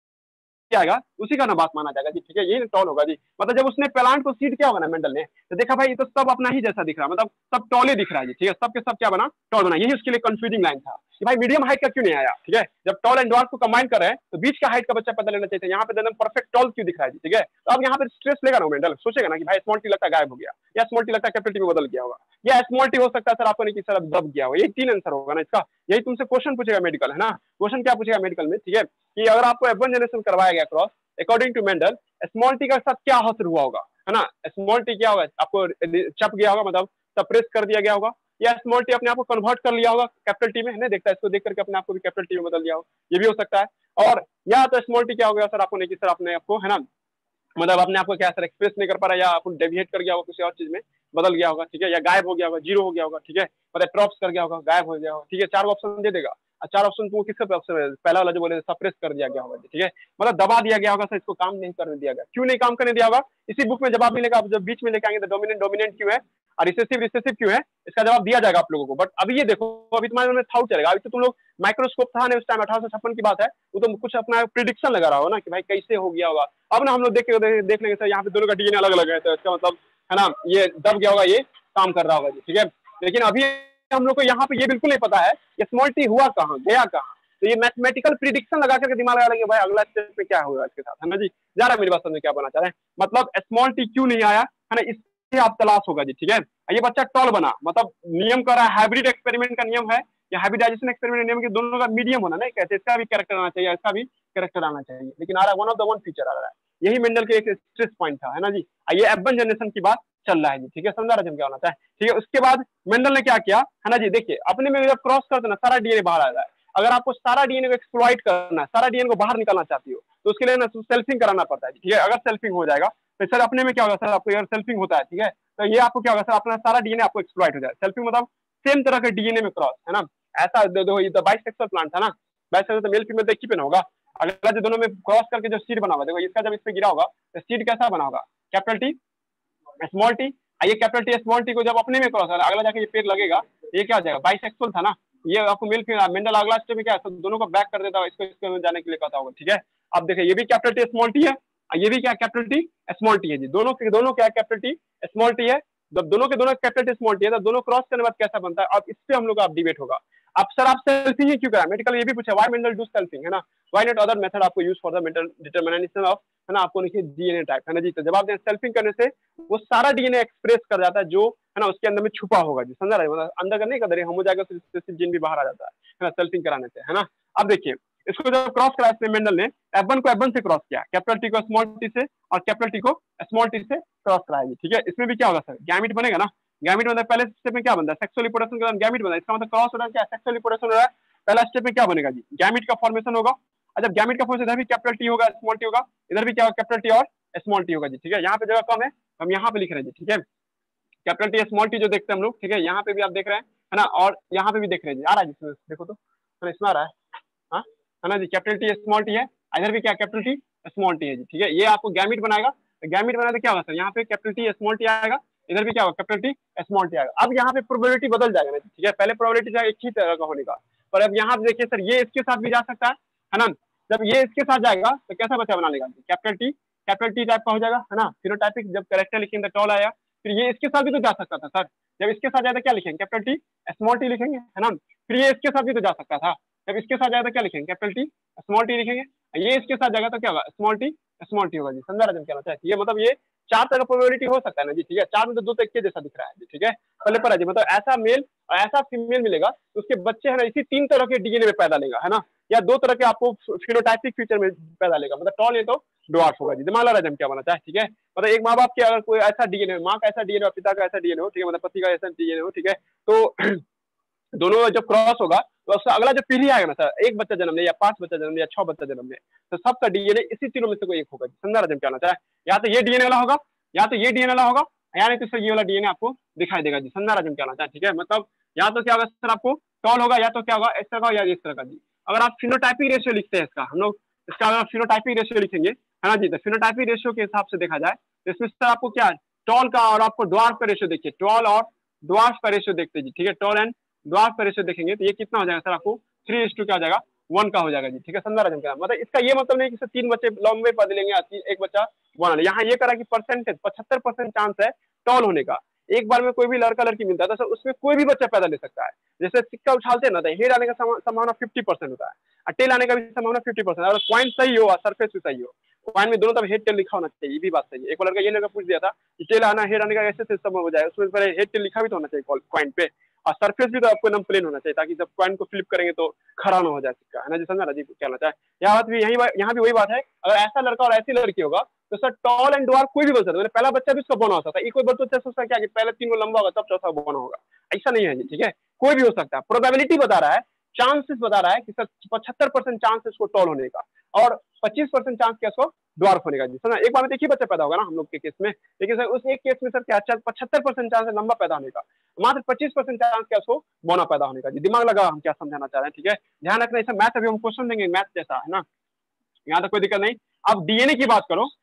आएगा उसी का ना बात माना जाएगा जी, ठीक है, यही टॉल होगा जी। मतलब जब उसने प्लांट को सीड किया होगा ना मेंडल ने, तो देखा भाई ये तो सब अपना ही जैसा दिख रहा है, मतलब सब टॉल ही दिख रहा है जी, ठीक है, सब के सब क्या बना, टॉल बना। यही उसके लिए कंफ्यूजिंग लाइन था कि भाई मीडियम हाइट का क्यों नहीं आया, ठीक है, जब टॉल एंड ड्वार्फ को कंबाइन कर रहे हैं तो बीच का हाइट का बच्चा पैदा लेना चाहिए, यहाँ पे एकदम परफेक्ट टॉल क्यों दिख रहा है जी, ठीक है। तो अब यहाँ पे स्ट्रेस लेगा ना मेंडल, सोचेगा ना कि भाई स्मॉल टी लगता है गायब हो गया, या स्मॉल टी लगता है कैपिटल टी में बदल गया होगा, या स्मॉल टी हो सकता है सर आपको नहीं कि सर अब दब गया हो, यही 3 आंसर होगा ना इसका। यही तुमसे क्वेश्चन पूछेगा मेडिकल, है ना, क्वेश्चन क्या पूछेगा मेडिकल में, ठीक है, कि अगर आपको F1 जनरेशन करवाया गया cross, according to Mendel small T का साथ क्या हासिल हुआ होगा, है ना, स्मॉल टी क्या होगा, आपको चप गया होगा, मतलब सप्रेस कर दिया गया होगा, या स्मॉल टी अपने आप को कन्वर्ट कर लिया होगा कैपिटल टी में, है ना, देखता है इसको देख करके अपने आप को भी कैपिटल टी में बदल लिया हो, ये भी हो सकता है। और या तो स्मॉल टी क्या हो गया सर आपको नहीं कि सर अपने आपको, है ना, मतलब अपने आपको क्या सर एक्सप्रेस नहीं कर पा रहा, या आपको डेविएट कर गया होगा किसी और चीज में बदल गया होगा, ठीक है, या गायब हो गया होगा, जीरो हो गया होगा, ठीक है, मतलब ड्रॉप्स कर गया होगा, गायब हो गया होगा, ठीक है, 4 ऑप्शन दे देगा। 4 ऑप्शन तुमको किसका ऑप्शन है, पहला वाला जो बोले सप्रेस कर दिया गया होगा, ठीक है, मतलब दबा दिया गया होगा सर, इसको काम नहीं करने दिया गया, क्यों नहीं काम करने दिया होगा, इसी बुक में जवाब मिलेगा, आप जब बीच में लेके आएंगे तो डोमिनेंट डोमिनेंट क्यों है और रिसेसिव क्यों है, इसका जवाब दिया जाएगा आप लोगों को। बट अभी ये देखो, अभी तुम्हारे में थाउट चलेगा, अभी तो तुम लोग माइक्रोस्कोप था ना उस टाइम 1856 की बात है, वो तो कुछ अपना प्रिडिक्शन लगा रहा हो ना कि भाई कैसे हो गया होगा। अब ना हम लोग देख लेंगे सर यहाँ पे दोनों का डीएनए अलग अलग है, तो इसका मतलब है ना ये दब गया होगा, ये काम कर रहा होगा जी, ठीक है। लेकिन अभी हम लोग को यहाँ पे ये बिल्कुल नहीं पता है कि स्मॉल टी हुआ कहाँ, गया कहाँ, तो ये मैथमेटिकल प्रिडिक्शन लगा करके दिमाग लगा लेंगे भाई अगला स्टेप में क्या होगा इसके साथ, है ना जी। जा रहा मेरी बात समझ में क्या बना चाह रहे हैं, मतलब स्मॉल टी क्यों नहीं आया, है ना, इससे आप तलाश होगा जी, ठीक है। ये बच्चा टॉल बना, मतलब नियम कर रहा है, हाइब्रिड एक्सपेरिमेंट का नियम है या हाइब्रिडाइजेशन एक्सपेरिमेंट नियम के दोनों का मीडियम होना नहीं कहते, इसका भी कैरेक्टर आना चाहिए, इसका भी कैरेक्टर आना चाहिए, लेकिन आ रहा है one of the one feature आ रहा है, यही मेंडल के एक स्ट्रेस पॉइंट था, है ना जी। ये F1 जनरेशन की बात चल रहा है जी, ठीक है, समझा रहा क्या होना था, ठीक है। उसके बाद मेंडल ने क्या किया, है ना जी, देखिए अपने में जब क्रॉस करते ना सारा डीएनए बाहर आ रहा है, अगर आपको सारा डीएनए को एक्सप्लॉइट करना है, सारा डीएनए को बाहर निकालना चाहती हो तो उसके लिए ना सेल्फिंग कराना पड़ता है, ठीक है। अगर सेल्फिंग हो जाएगा तो सर अपने में क्या होगा सर, आपको अगर सेल्फिंग होता है, ठीक है, तो ये आपको क्या होगा सर, अपना सारा डीएनए आपको एक्सप्लॉइट हो जाए, सेल्फिंग मतलब सेम तरह के डीएनए में क्रॉस, है ना, ऐसा देखो ये तो बाइसेक्सुअल प्लांट था ना, बाइसेक्सुअल तो मेल फीमेल एक ही पे ना होगा, अगला जो दोनों में क्रॉस करके जो सीड बना हुआ देखो, इसका जब इस पे गिरा होगा तो सीड कैसा बना होगा, कैपिटल टी स्मॉल टी। ये कैपिटल टी स्मॉल टी को जब अपने में क्रॉस होगा अगला जाके ये पेड़ लगेगा, ये क्या हो जाएगा, बाइसेक्सुअल था ना, ये आपको मेल फीमेल मेंडल अगला स्टेप में क्या है, दोनों को बैक कर देता है, इसको जाने के लिए कहता होगा, ठीक है। अब देखिए ये भी कैपिटल टी स्मॉल टी है, ये भी क्या कैपिटल टी स्मॉल टी है जी, दोनों क्या कैपिटल टी स्मॉल टी है, जब दोनों के दोनों कैपिटल टी स्मॉल टी है तो दोनों क्रॉस करने के बाद कैसा बनता है, अब इस पे हम लोग का डिबेट होगा। अब सर आप सेल्फिंग ही क्यों करा, मेडिकल ये भी पूछा व्हाई मेंडल डू सेल्फिंग, है ना, व्हाई नॉट अदर मेथड आपको use for the mental determination of, है ना, आपको लिखिए डीएनए टाइप, है ना जी। तो जवाब दें सेल्फिंग करने से वो सारा डीएनए एक्सप्रेस कर जाता है जो है ना उसके अंदर में छुपा होगा जी, समझा रहे, मतलब अंदर का नहीं कर हम हो जाएगा तो जीन भी बाहर आ जाता है ना सेल्फिंग कराने से, है ना। अब देखिए इसको जब क्रॉस कराया मेंडल ने F1 को F1 से क्रॉस किया, कैपिटल टी को स्मॉल टी से और कैपिटल टी को स्मॉल टी से क्रॉस कराया, ठीक है। इसमें भी क्या होगा सर, गैमिट बनेगा ना, गैमिट मतलब पहले स्टेप में क्या बनता है, सेक्सुअल रिप्रोडक्शन के बाद गैमिट बनता है, इसका मतलब क्रॉस हो रहा है क्या, सेक्सुअल रिप्रोडक्शन हो रहा है, पहला स्टेप में क्या बनेगा जी, गैमिट का फॉर्मेशन होगा, और जब गैमिट का फॉर्मेशन इधर भी कैपिटल टी होगा स्मॉल टी होगा, इधर भी क्या होगा कैपिटल टी और स्मॉल टी होगा जी, ठीक है। यहाँ पे जगह कम है, हम यहाँ पे लिख रहे हैं जी, ठीक है। कैपिटल टी स्मॉल टी जो देखते हैं हम लोग, ठीक है, यहाँ पे भी आप देख रहे हैं, है ना, और यहाँ पे भी देख रहे हैं जी, आ रहा है जी, देखो तो इसमें आ रहा है, हाँ, है ना जी, कैपिटल टी स्मॉल टी है, इधर भी क्या कैपिटल टी स्मॉल टी है जी, ठीक है। ये आपको गैमिट बनाएगा, गैमिट बनाए तो क्या होगा सर, यहाँ पे कैपिटल टी स्मॉल टी आएगा, इधर भी क्या होगा कैपिटल टी स्मॉल टी आएगा। अब यहाँ पे प्रोबेबिलिटी बदल जाएगा ना, ठीक है, पहले प्रोबेबिलिटी एक ही तरह का होने का, पर अब यहाँ पे देखिए सर, ये इसके साथ भी जा सकता है ना, जब ये इसके साथ जाएगा तो कैसा बच्चा बना लेगा, कैपिटल टी टाइप का हो जाएगा, है ना। फिनोटाइपिक जब करेक्टर लिखेंगे तो टॉल आया, फिर ये इसके साथ भी तो जा सकता था सर, जब इसके साथ जाए तो क्या लिखेंगे, कैपिटल टी स्मॉल टी लिखेंगे, है ना। फिर ये इसके साथ भी तो जा सकता था, जब इसके साथ जाए तो क्या लिखेंगे, कैपिटल टी स्मॉल टी लिखेंगे, ये इसके साथ जाएगा तो क्या होगा, स्मॉल टी होगा जी, समझा रहे क्या होता है। ये मतलब ये चार तरह का प्रोबेबिलिटी हो सकता है ना जी, ठीक है, चार में तो दो तो एक के जैसा दिख रहा है जी, ठीक है। पहले पर जी मतलब ऐसा मेल और ऐसा फीमेल मिलेगा तो उसके बच्चे है ना इसी तीन तरह के डीएनए में पैदा लेगा, है ना, या दो तरह के आपको फिनोटाइपिक फीचर में पैदा लेगा, मतलब टॉल है तो ड्वार्फ होगा जी, दिमाग लगा रहा है क्या बनना चाहे, ठीक है। मतलब एक माँ बाप के अगर कोई ऐसा डीएनए, माँ का ऐसा डीएनए और पिता का ऐसा डीएनए हो, ठीक है, मतलब पति का ऐसा डीएनए हो, ठीक है, तो दोनों जब क्रॉस होगा तो उसका अगला जो पीढ़ी आएगा ना सर, एक बच्चा जन्म ले या 5 बच्चा जन्म ले या 6 बच्चा जन्म ले, तो सबका डीएनए इसी तीनों में से कोई एक होगा, समझा रहा क्या होना चाहे, या तो ये डीएनए वाला होगा, या तो ये डीएनए वाला होगा, या नहीं तो सर ये वाला डीएनए आपको दिखाई देगा जी, समझा रहा क्या होना चाहे, ठीक है। मतलब या तो क्या होगा सर, आपको टॉल होगा, या तो क्या होगा इस तरह का या इस तरह का जी। अगर आप फिनोटाइपिक रेशियो लिखते हैं इसका, हम लोग इसका अगर फिनोटाइपिक रेशियो लिखेंगे, है ना जी, तो फिनोटाइपिक रेशियो के हिसाब से देखा जाए तो इसमें सर आपको क्या टॉल का और आपको ड्वार्फ का रेशियो देखिए, टॉल और ड्वार्फ का रेशियो देखते हैं जी, ठीक है, टॉल एंड ड्वार्फ का रेशियो देखेंगे तो ये कितना हो जाएगा सर, आपको 3:2 क्या हो जाएगा, 1 का हो जाएगा जी, ठीक है, समझा रहा है। मतलब इसका ये मतलब नहीं कि सर 3 बच्चे लंबे पद लेंगे, एक बच्चा वन, यहाँ ये करा कि परसेंटेज 75% चांस है टॉल होने का, एक बार में कोई भी लड़का लड़की मिलता है तो सर उसमें कोई भी बच्चा पैदा ले सकता है। जैसे सिक्का उछालते हैं ना, तो हेड आने का संभावना 50% होता है और टेल आने का भी संभावना 50%, अगर पॉइंट सही हो और सरफेस भी सही हो, पॉइंट में दोनों तरफ हेड टेल लिखा होना चाहिए, ये भी बात सही है। एक लड़का ये लड़का पूछ दिया था कि टेल आना हेड आने का ऐसे से संभव हो जाए, उसमें पहले हेड टेल लिखा भी तो होना चाहिए पॉइंट पे, और सरफेस भी तो आपको एकदम प्लेन होना चाहिए, ताकि जब पॉइंट को फ्लिप करेंगे तो खड़ा ना हो जाए सिक्का, है ना जी, समझा ना जी क्या होता है। यहाँ बात भी यहाँ भी वही बात है, अगर ऐसा लड़का और ऐसी लड़की होगा तो सर टॉल एंड ड्वार्फ कोई भी बन सकता है, पहला बच्चा भी उसका बना हो सकता है, कोई बच्चा सोचता है क्या कि पहले 3 लंबा होगा तब चौथा बना होगा, ऐसा नहीं है जी, ठीक है, कोई भी हो सकता है। प्रोबेबिलिटी बता रहा है, चांसेस बता रहा है कि सर 75% चांस इसको टॉल होने का और 25% चांस क्या इसको ड्वार्फ होने का जी, समझा। एक बार में देखिए बच्चा पैदा होगा ना हम लोग के केस में, लेकिन सर उस एक केस में सर क्या 75% चांस है लंबा पैदा होने का, मात्र 25% चांस क्या उसको बौना पैदा होने का जी, दिमाग लगा हम क्या समझाना चाह रहे हैं, ठीक है। ध्यान रखना, ऐसा मैथ अभी हम क्वेश्चन देंगे मैथ जैसा, है ना, यहाँ तक कोई दिक्कत नहीं। अब डीएनए की बात करो,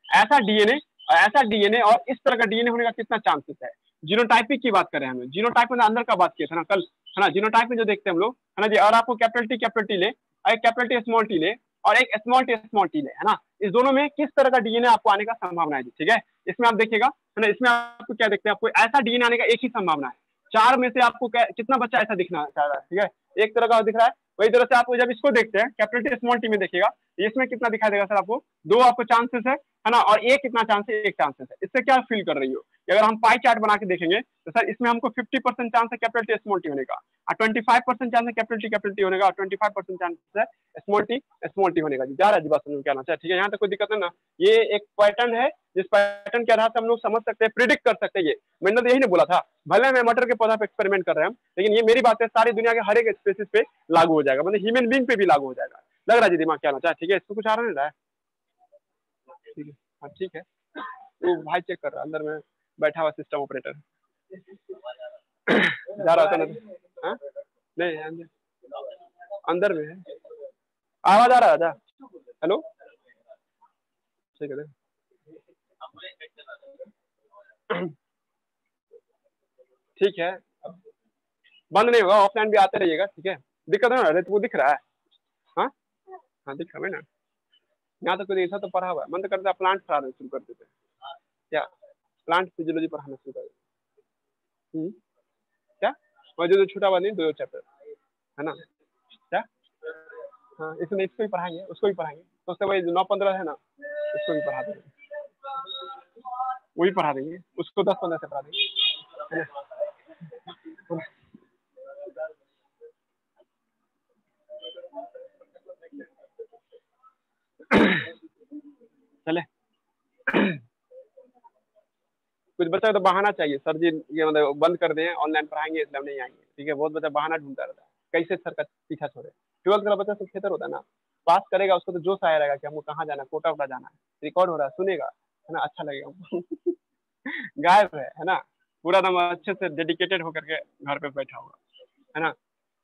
ऐसा डीएनए और इस तरह का डीएनए होने का कितना चांसेस है। जीनोटाइपिक की बात करें, हमें जीनोटाइप में अंदर का बात किया था ना कल, है ना, जीनोटाइप में जो देखते हैं हम लोग, है ना जी, और आपको कैपिटल टी ले, एक कैपिटल टी स्मॉल टी ले और एक स्मॉल टी ले, है ना, इस दोनों में किस तरह का डीएनए आपको आने का संभावना है जी, ठीक है। इसमें आप देखिएगा, है ना, इसमें आपको क्या देखते हैं, आपको ऐसा डीएनए आने का एक ही संभावना है, चार में से आपको कितना बच्चा ऐसा दिखना चाह रहा है, ठीक है, एक तरह का दिख रहा है। वही तरह से आपको जब इसको देखते हैं कैपिटल टी स्मॉल टी में देखिएगा, इसमें कितना दिखाई देगा सर, आपको दो आपको चांसेस है ना, और एक कितना चांस है, एक चांसेस है। इससे क्या फील कर रही हो कि अगर हम पाई चार्ट बना के देखेंगे तो सर इसमें हमको 50% चांस है कैपिटल टी स्मॉल टी होने का, और 25% चांस है कैपिटल टी होने का, और 25% चांस है स्मॉल टी होने का जी। जा रहा है जी बात समझ में आना चाहिए, ठीक है, यहाँ तक कोई दिक्कत है ना। ये एक पैटर्न है जिस पैटर्न के आधार से हम लोग समझ सकते हैं, प्रिडिक्ट कर सकते हैं। ये मैंने तो यही नहीं बोला था, भले मैं मटर के पौधा पे एक्सपेरिमेंट कर रहे हैं हम, लेकिन ये मेरी बात है सारी दुनिया के हर एक स्पेसिस पे लागू हो जाएगा, मतलब ह्यूमन बीइंग पे भी लागू हो जाएगा। लग रहा है जी दिमाग क्या आना चाहिए, ठीक है, इसको कुछ आ रहा है, ठीक है, हाँ ठीक है। वो भाई चेक कर रहा है अंदर में बैठा हुआ सिस्टम ऑपरेटर जा रहा था ना, हाँ नहीं अंदर में है, आवाज आ रहा है, जा हेलो, ठीक है, ठीक है, बंद नहीं होगा, ऑफलाइन भी आते रहिएगा, ठीक है, दिक्कत है ना, वो दिख रहा है, हाँ हाँ दिख रहा है ना, यहाँ तक कोई ऐसा तो पढ़ा हुआ है, मन तो करता है प्लांट पढ़ाना शुरू कर देते क्या, प्लांट फिजियोलॉजी पढ़ाना शुरू कर देते, क्या, और जो छूटा हुआ नहीं 2 चैप्टर, है ना, क्या, हाँ इसमें इसको भी पढ़ाएंगे, उसको भी पढ़ाएंगे, तो उससे वही 9-15 है ना, उसको भी पढ़ा देंगे, वो भी पढ़ा देंगे, उसको 10-15 से पढ़ा देंगे, चले कुछ बच्चा तो बहाना चाहिए, सर जी ये मतलब बंद कर दें ऑनलाइन पढ़ाएंगे इसलिए हम नहीं आएंगे, ठीक है, बहुत बच्चा बहाना ढूंढता रहता है, कैसे सर का पीछा छोड़े। 12th का बच्चा सब खेतर होता है ना, पास करेगा उसको तो जोश आया रहेगा कि हमको कहाँ जाना है, कोटा वोटा जाना है, रिकॉर्ड हो रहा है, सुनेगा, है ना, अच्छा लगेगा हमको। गायब है ना, पूरा दम अच्छे से डेडिकेटेड होकर के घर पे बैठा हुआ है ना।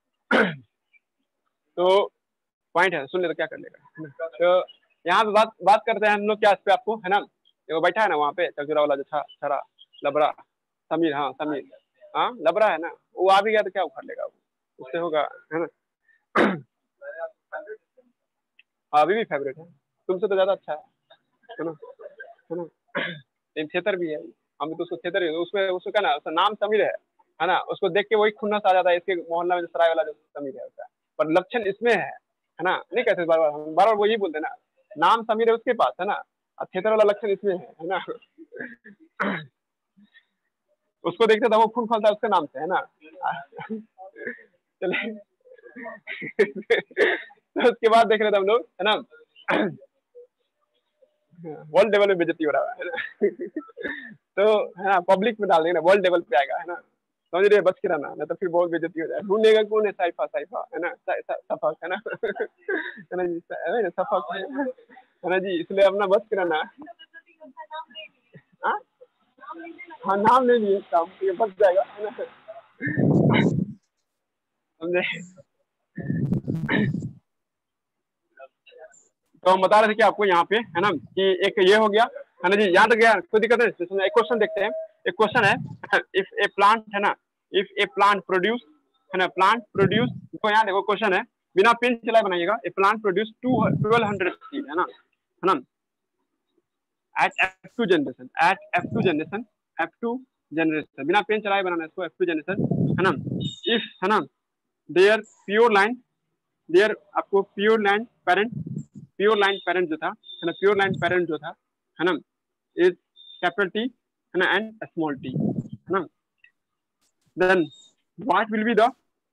तो पॉइंट है, सुन ले तो क्या कर लेगा, है ना। तो यहाँ पे बात बात करते हैं हम लोग क्या इस पे आपको, है ना। वो बैठा है ना वहाँ पे चकचुरा वाला जो था सारा लबड़ा, समीर, हाँ समीर, हाँ लबड़ा है ना, वो आ भी गया तो क्या उखाड़ लेगा वो, उससे होगा, है ना। हाँ अभी भी फेवरेट है, तुमसे तो ज्यादा अच्छा है ना, है ना। एक थिएटर भी है, हम भी तो उसको थिएटर, उसमें उसको क्या ना, उसका नाम समीर है ना, उसको देख के वही खुन्नस आ जाता है, इसके मोहल्ला में जो सराय वाला जो समीर है उसका, पर लक्षण इसमें है ना, नहीं कहते बार बार, हम बार बार वही बोलते हैं ना, नाम समीर है उसके पास, है ना, और थिएटर वाला लक्षण इसमें है ना। उसको देखते था वो खून खोलता है उसके नाम से, है ना। चलिए। तो उसके बाद देख रहे थे हम लोग, है ना, वर्ल्ड लेवल में बेइज्जती हो रहा है ना। तो है ना, पब्लिक में डाल देंगे ना, वर्ल्ड लेवल पे आएगा, है ना, समझ रहे, बच के रहना, नहीं तो फिर बहुत बेइज्जती हो जाए, ढूंढेगा कौन है साइफा, साइफा है ना, सफक है ना, है ना जी, है ना सफक है ना जी, इसलिए अपना बच के रहना। हाँ हाँ, नाम नहीं लिए काम, ये बच जाएगा, है ना, समझे। तो हम बता रहे थे कि आपको यहाँ पे, है ना, कि एक ये हो गया, है ना जी, याद गया, कोई दिक्कत नहीं। एक क्वेश्चन देखते हैं, एक क्वेश्चन है, इफ ए प्लांट, है ना, इफ ए प्लांट प्रोड्यूस, है ना, प्लांट प्रोड्यूस, तो यहाँ देखो क्वेश्चन है, बिना पेन चलाए बनाइएगा, ए प्लांट प्रोड्यूस 1200 सीड, है ना, at F2 generation, at F2 generation, F2 generation, बिना पेन चलाए बनाना इसको, F2 जनरेशन, है ना, इफ, है ना, देयर प्योर लाइन, देयर आपको pure line parent, pure line parent जो था, है ना, प्योर लाइन पेरेंट जो था, है ना, इज कैपिटल टी, है ना, एंड स्मॉल टी, है ना, then what will be the,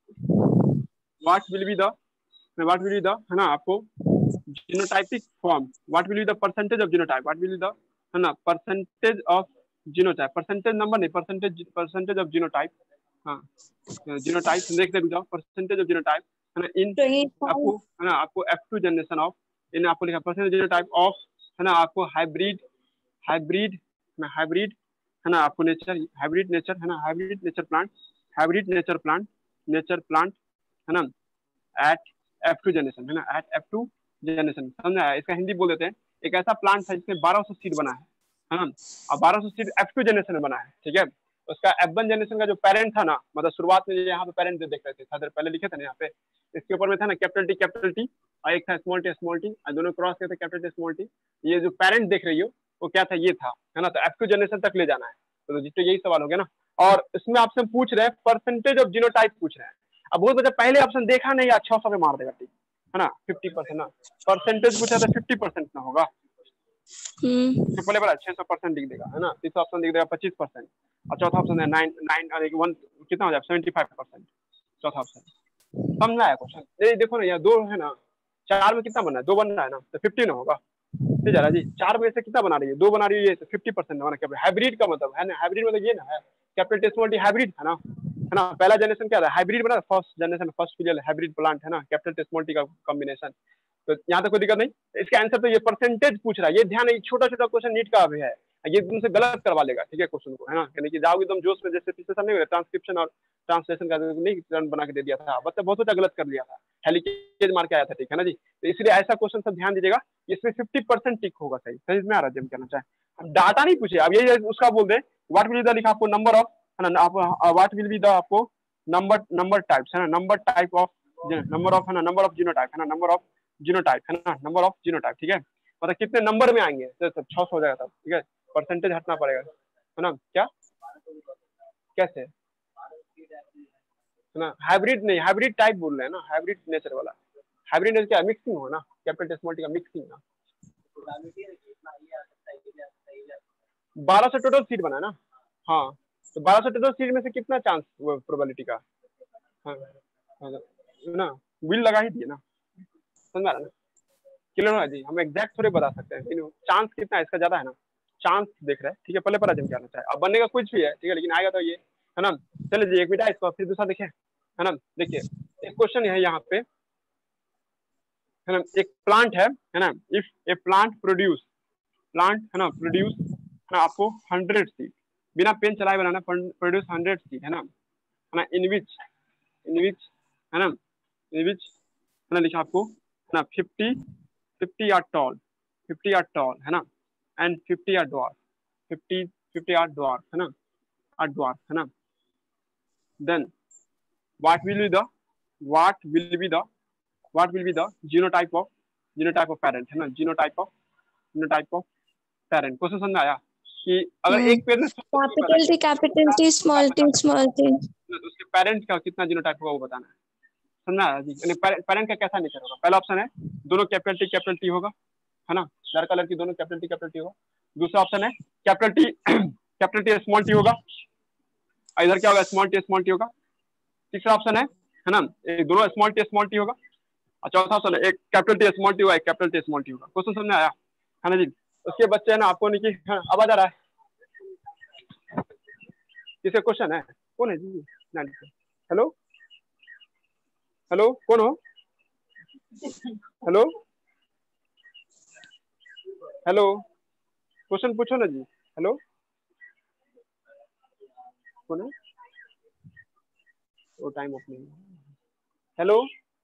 what will be the, what will be the, है ना, आपको genotypic form, what will be the percentage of genotype, what will be the, है ना, percentage of genotype, percentage number नहीं, percentage, percentage of genotype, हाँ genotype देखते रुक जाओ, परसेंटेज ऑफ जीनोटाइप, है ना, इन आपको, है ना, आपको F2 जनरेशन ऑफ, इन आपको लिखा परसेंटेज जीनोटाइप ऑफ, है ना, आपको हाइब्रिड, हाइब्रिड, हाइब्रिड, है ना, आपको नेचर, हाइब्रिड नेचर, है ना, hybrid nature plant, hybrid nature plant, nature plant, है ना, एट F2 जनरेशन, है ना, एट F2 जनरेशन, समझा, इसका हिंदी बोल देते हैं, एक ऐसा प्लांट था जिसमें 1200 सीड बना है ना, और 1200 सीड F2 जनरेशन में बना है, ठीक है। उसका F1 जनरेशन का जो पेरेंट था ना, मतलब शुरुआत में यहाँ पे पेरेंट देख रहे थे, थोड़ा देर पहले लिखे थे ना यहाँ पे, इसके ऊपर में था ना कैपिटल टी, और एक था स्मॉल टी, और दोनों क्रॉस करते कैपिटल टी स्मॉल टी, ये जो पेरेंट देख रही हो वो क्या था, ये था, है ना, तो F2 जनरेशन तक ले जाना है, तो जिससे यही सवाल हो गया ना। और इसमें आपसे पूछ रहे हैं परसेंटेज ऑफ जीनोटाइप पूछ रहे हैं, अब बहुत बच्चा पहले ऑप्शन देखा नहीं, 600 पे मार देगा, ठीक है ना, 50% ना, परसेंटेज पूछा तो 50% ना होगा, तो पहले बड़ा 600% लिख देगा, है ना, तीसरा ऑप्शन लिख देगा 25%, और चौथा ऑप्शन है 9 कितना हो जाए 75%, चौथा ऑप्शन, समझना है क्वेश्चन, ये देखो ना, यहाँ दो है ना, 4 में कितना बनना है, 2 बनना है ना, तो 50 ना होगा, ठीक है जी, 4 में से कितना बना रही है, 2 बना रही है, तो 50% होगा ना, हाइब्रिड का मतलब है ना, हाइब्रिड मतलब ये ना है, कैपिटल स्मॉल टी हाइब्रिड है ना, पहला जनरेशन क्या था, हाइब्रिड बना, first generation, first period hybrid plant, है ना, कैपिटल स्मॉल टी का कॉम्बिनेशन, तो यहाँ तक कोई दिक्कत नहीं। इसका आंसर तो ये परसेंटेज पूछ रहा है, ये ध्यान, छोटा छोटा क्वेश्चन नीट का भी है, ये तुमसे गलत करवा लेगा, ठीक है, क्वेश्चन को, है ना, यानी कि जाओगे तुम जोश में, जैसे पिछले साल नहीं, ट्रांसक्रिप्शन और ट्रांसलेशन का नहीं टर्न बना के दे दिया था, बच्चा बहुत बच्चा गलत कर लिया था, हेलिकेज मार के आया था, ठीक है ना जी, तो इसलिए ऐसा क्वेश्चन सब ध्यान दीजिएगा, इसमें 50% टिक होगा, सही समझ में आ रहा है, जब कहना चाहे डाटा नहीं पूछे, अब यही उसका बोल दे, व्हाट विल बी द लिखा आपको नंबर ऑफ, है ना, व्हाट विल बी द आपको नंबर टाइप्स, है ना, number type of, number of, है ना, नंबर ऑफ जीनोटाइप, है ना, नंबर ऑफ जीनोटाइप, है ना, नंबर ऑफ जीनोटाइप, ठीक है, मतलब कितने नंबर में आएंगे, तो 600 हो जाएगा तब, ठीक है, परसेंटेज हटना पड़ेगा, है ना, क्या कैसे, है ना, हाइब्रिड नहीं, हाइब्रिड टाइप बोल रहे हैं ना, हाइब्रिड नेचर वाला, हाइब्रिड नेचर क्या मिक्सिंग हो ना, कैपिटल स्मॉल टी का मिक्सिंग ना, 1200 टोटल सीट बना है ना, हाँ, तो 1200 टोटल सीट में से कितना चांस प्रोबेबिलिटी का, हाँ, ना विल लगा ही दिए ना, समझ रहा ना, क्लियर है जी, हम एग्जैक्ट थोड़े बता सकते हैं, लेकिन चांस कितना है इसका ज्यादा है ना, चांस देख रहे हैं, ठीक है, पहले पता जम क्या चाहे, अब बनने का कुछ भी है, ठीक है, लेकिन आएगा तो ये, है ना, चलिए जी, एक मिनट इसको फिर दूसरा देखें, है ना, देखिए एक क्वेश्चन है यहाँ पे, है ना, एक प्लांट है ना, if a plant produce, plant है ना प्रोड्यूस ना आपको 100 सीड, बिना पेन चलाए बनाना, प्रोड्यूस 100 सीड, है ना, इन विच है ना, इन विच है ना, लिखा आपको है ना 50 आर टॉल, 50 आर टॉल, है ना, and 50 are dwarf, 50 are dwarf, है ना, आर ड्वार्फ, है ना। Then what will be the genotype of parent, है ना, genotype of parent। क्वेश्चन समझ में आया कि अगर एक parent capital T small T तो उसके पेरेंट का कितना जीनोटाइप होगा वो बताना है, समझना है जी। यानी पेरेंट का कैसा नेचर होगा। पहला ऑप्शन है दोनों कैपिटल टी होगा, है ना, लड़का लड़की दोनों कैपिटल टी होगा। दूसरा ऑप्शन है कैपिटल टी स्मॉल टी होगा, इधर क्या होगा, स्मॉल टी होगा। तीसरा ऑप्शन है ना, दोनों स्मॉल टी होगा। और चौथा ऑप्शन है एक कैपिटल टी स्मॉल टी होगा, एक कैपिटल टी स्मॉल टी होगा। क्वेश्चन समझ में आया, है ना जी। उसके बच्चे है ना, आपको नहीं कि आवाज आ रहा है, किसे क्वेश्चन है, कौन है जी, हेलो हेलो, कौन हो, हेलो हेलो, क्वेश्चन पूछो ना जी, हेलो, कौन है, वो टाइम ऑफ नहीं, हेलो,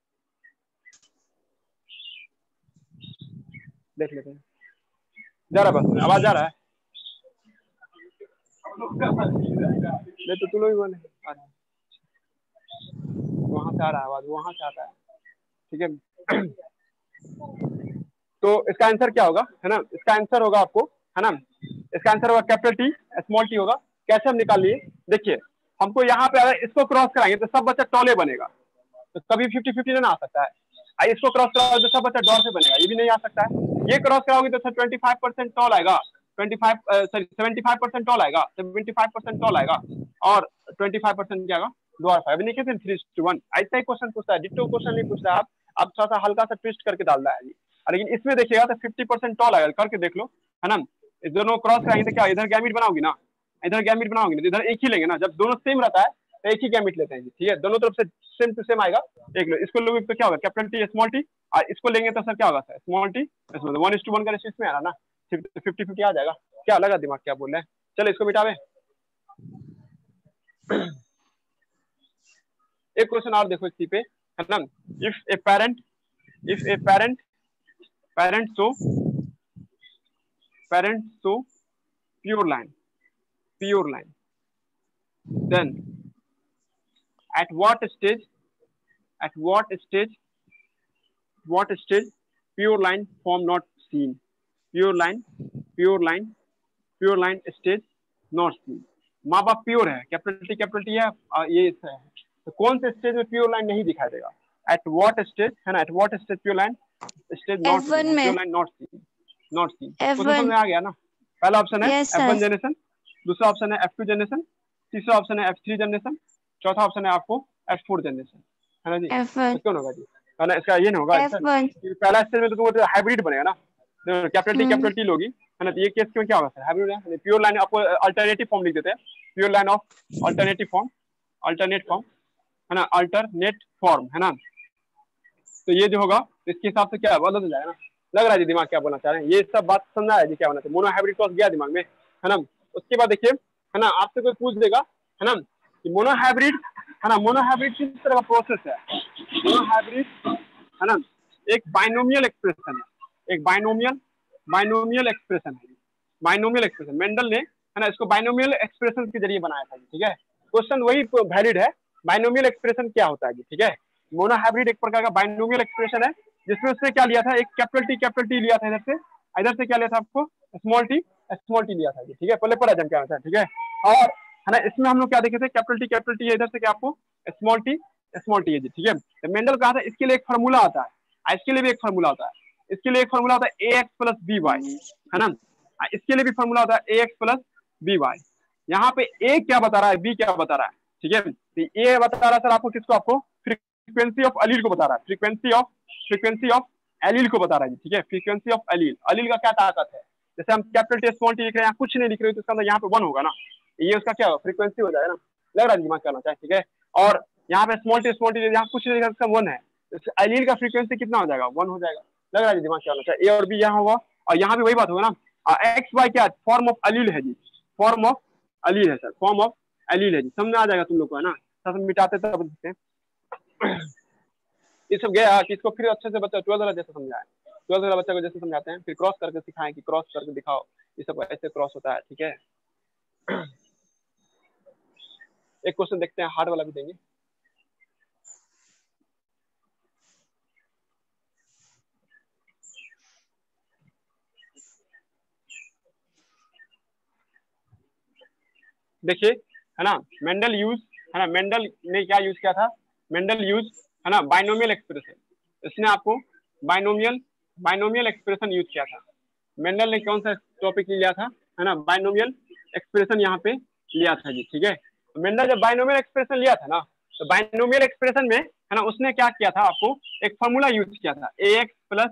देख लेते हैं, जा रहा बस आवाज जा रहा है, नहीं तो तुम लोग बोले आ रहा है, वहां से आ रहा है आवाज, वहां से आता है, ठीक है। तो इसका आंसर क्या होगा, है ना, इसका आंसर होगा आपको, है ना, इसका आंसर होगा कैपिटल टी स्मॉल टी होगा। कैसे हम निकाल लिए, देखिए हमको यहाँ पे अगर इसको क्रॉस कराएंगे तो सब बच्चा टॉले बनेगा, तो कभी 50-50 ना आ सकता है। इसको क्रॉस कराओगे तो सब बच्चा डॉर से बनेगा, ये भी नहीं आ सकता है। ये क्रॉस कराओगे तो 25% टॉल आएगा, 75% टॉल आएगा, 75% टॉल आएगा, और 25% क्या आएगा, डॉर्फ। अभी नहीं कहते 3:1, ऐसा ही क्वेश्चन पूछता है, डिट्टो क्वेश्चन नहीं पूछता है, आप थोड़ा सा हल्का सा ट्विस्ट करके डाल रहा है। लेकिन इसमें देखिएगा तो 50% टॉल आएगा, करके देख लो, है ना। दोनों क्रॉस कराएंगे तो क्या, इधर गैमिट बनाओगी ना, इधर गैमिट बनाओगे ना, इधर एक ही लेंगे ना। जब दोनों सेम रहता है तो एक ही गैमिट लेते हैं जी, ठीक है, दोनों तरफ से सेम टू सेम आएगा। एक लो, इसको लोगे तो क्या होगा, कैपिटल टी स्मॉल टी, और इसको लेंगे तो सर क्या होगा, सर स्मॉल टी स्मॉल, 1:1 का रेशियो इसमें आ रहा ना, 50-50 आ जाएगा। क्या लगा दिमाग, क्या बोल रहे हैं, चलो इसको मिटावे। एक क्वेश्चन और देखो इसी पे, है ना, if a parent show pure line, then at what stage pure line form not seen, pure line stage not seen। माँ बाप प्योर है, कैपिटल टी है, ये है, तो कौन से स्टेज में प्योर लाइन नहीं दिखाई देगा, एट व्हाट स्टेज, है ना, at what stage pure line stage not seen, pure line not seen. Question समझ में आ गया ना। पहला ऑप्शन है F1 जनरेशन, दूसरा ऑप्शन है F2 जनरेशन, तीसरा ऑप्शन है F3 जनरेशन, चौथा ऑप्शन है आपको F4 जनरेशन, है ना जी। तो कौन होगा जी, है ना, इसका ये नहीं होगा पहला स्टेज में, तो हाइब्रिड बनेगा ना, कैपिटल टी लोगी, है ना। तो ये केस क्यों क्या होगा, हाइब्रिड है, प्योर लाइन आपको अल्टरनेटिव फॉर्म लिख देते हैं, pure line of alternate form, है ना, अल्टरनेट फॉर्म, है ना। तो ये जो होगा इसके हिसाब से क्या बदल जाएगा ना। लग रहा है जी दिमाग क्या बोलना चाह रहे हैं, ये सब बात समझा है जी क्या बोलना चाहिए, मोनो हाइब्रिड क्रॉस गया दिमाग में, है ना। उसके बाद देखिए, है ना, आपसे कोई पूछ देगा, है ना, कि मोनो हाइब्रिड, है ना, मोनो हाइब्रिड किस तरह का प्रोसेस है। मोनो हाइब्रिड, है ना, एक बाइनोमियल एक्सप्रेशन है, एक बाइनोमियल एक्सप्रेशन मेंडल ने, है ना, इसको बाइनोमियल एक्सप्रेशन के जरिए बनाया था, ठीक है। क्वेश्चन वही वैलिड है, बाइनोमियल एक्सप्रेशन क्या होता है जी, ठीक है। मोनो हाइब्रिड एक प्रकार का बाइनोमियल एक्सप्रेशन है, जिसमें उसने क्या लिया था, एक कैपिटल टी लिया था इधर से क्या लिया था आपको, स्मॉल टी लिया था, ठीक है। पहले पढ़ा जम क्या था, ठीक है। और है ना, इसमें हम लोग क्या देखे थे, कैपिटल टी इधर से क्या आपको स्मॉल टी है जी, ठीक है। तो मेंडल कहा था इसके लिए एक फार्मूला आता है, इसके लिए भी एक फार्मूला होता है, इसके लिए एक फार्मूला होता है ax प्लस बी वाई, है ना, इसके लिए भी फार्मूला होता है ax प्लस बी वाई। यहाँ पे a क्या बता रहा है, b क्या बता रहा है, ठीक है। तो a बता रहा है सर आपको, किसको, आपको फ्रीक्वेंसी ऑफ अलील को बता रहा है, फ्रीक्वेंसी ऑफ एलील को बता रहा है, ठीक है। फ्रीक्वेंसी ऑफ अलील का क्या ताकत है, जैसे हम कैपिटल टी स्मॉल टी लिख रहे हैं, कुछ नहीं लिख रहे हो तो इसका यहाँ पे 1 होगा ना, ये उसका क्या फ्रीक्वेंसी हो जाएगा ना। लग रहा है दिमाग करना चाहिए, ठीक है। और यहाँ पे स्मॉल टी यहाँ कुछ नहीं लिखा, इसका 1 है, एलील का फ्रीक्वेंसी कितना हो जाएगा, 1 हो जाएगा। लग रहा है दिमाग क्या होना चाहिए, ए और बी यहाँ होगा, और यहाँ भी वही बात होगा ना। एक्स वाई क्या फॉर्म ऑफ अलील है जी, फॉर्म ऑफ अलील है सर, फॉर्म ऑफ अलील है जी, समझ में आ जाएगा तुम लोग को है ना, सब मिटाते तब देखते हैं। ये सब गया कि इसको फिर अच्छे से बच्चा 12 वाला जैसे समझाए, 12 वाला बच्चा को जैसे समझाते हैं, फिर क्रॉस करके सिखाएं कि क्रॉस करके दिखाओ, ये सब ऐसे क्रॉस होता है, ठीक है। एक क्वेश्चन देखते हैं, हार्ड वाला भी देंगे। देखिए है ना, मेंडल यूज है ना, मेंडल ने क्या यूज किया था, मेंडल यूज है ना बाइनोमियल एक्सप्रेशन, इसने आपको बाइनोमियल एक्सप्रेशन यूज किया था। मेंडल ने कौन सा टॉपिक लिया था, है ना, बाइनोमियल एक्सप्रेशन यहाँ पे लिया था जी, ठीक है। मेंडल जब बाइनोमियल एक्सप्रेशन लिया था ना, तो बाइनोमियल एक्सप्रेशन में है ना उसने क्या किया था, आपको एक फॉर्मूला यूज किया था, ax प्लस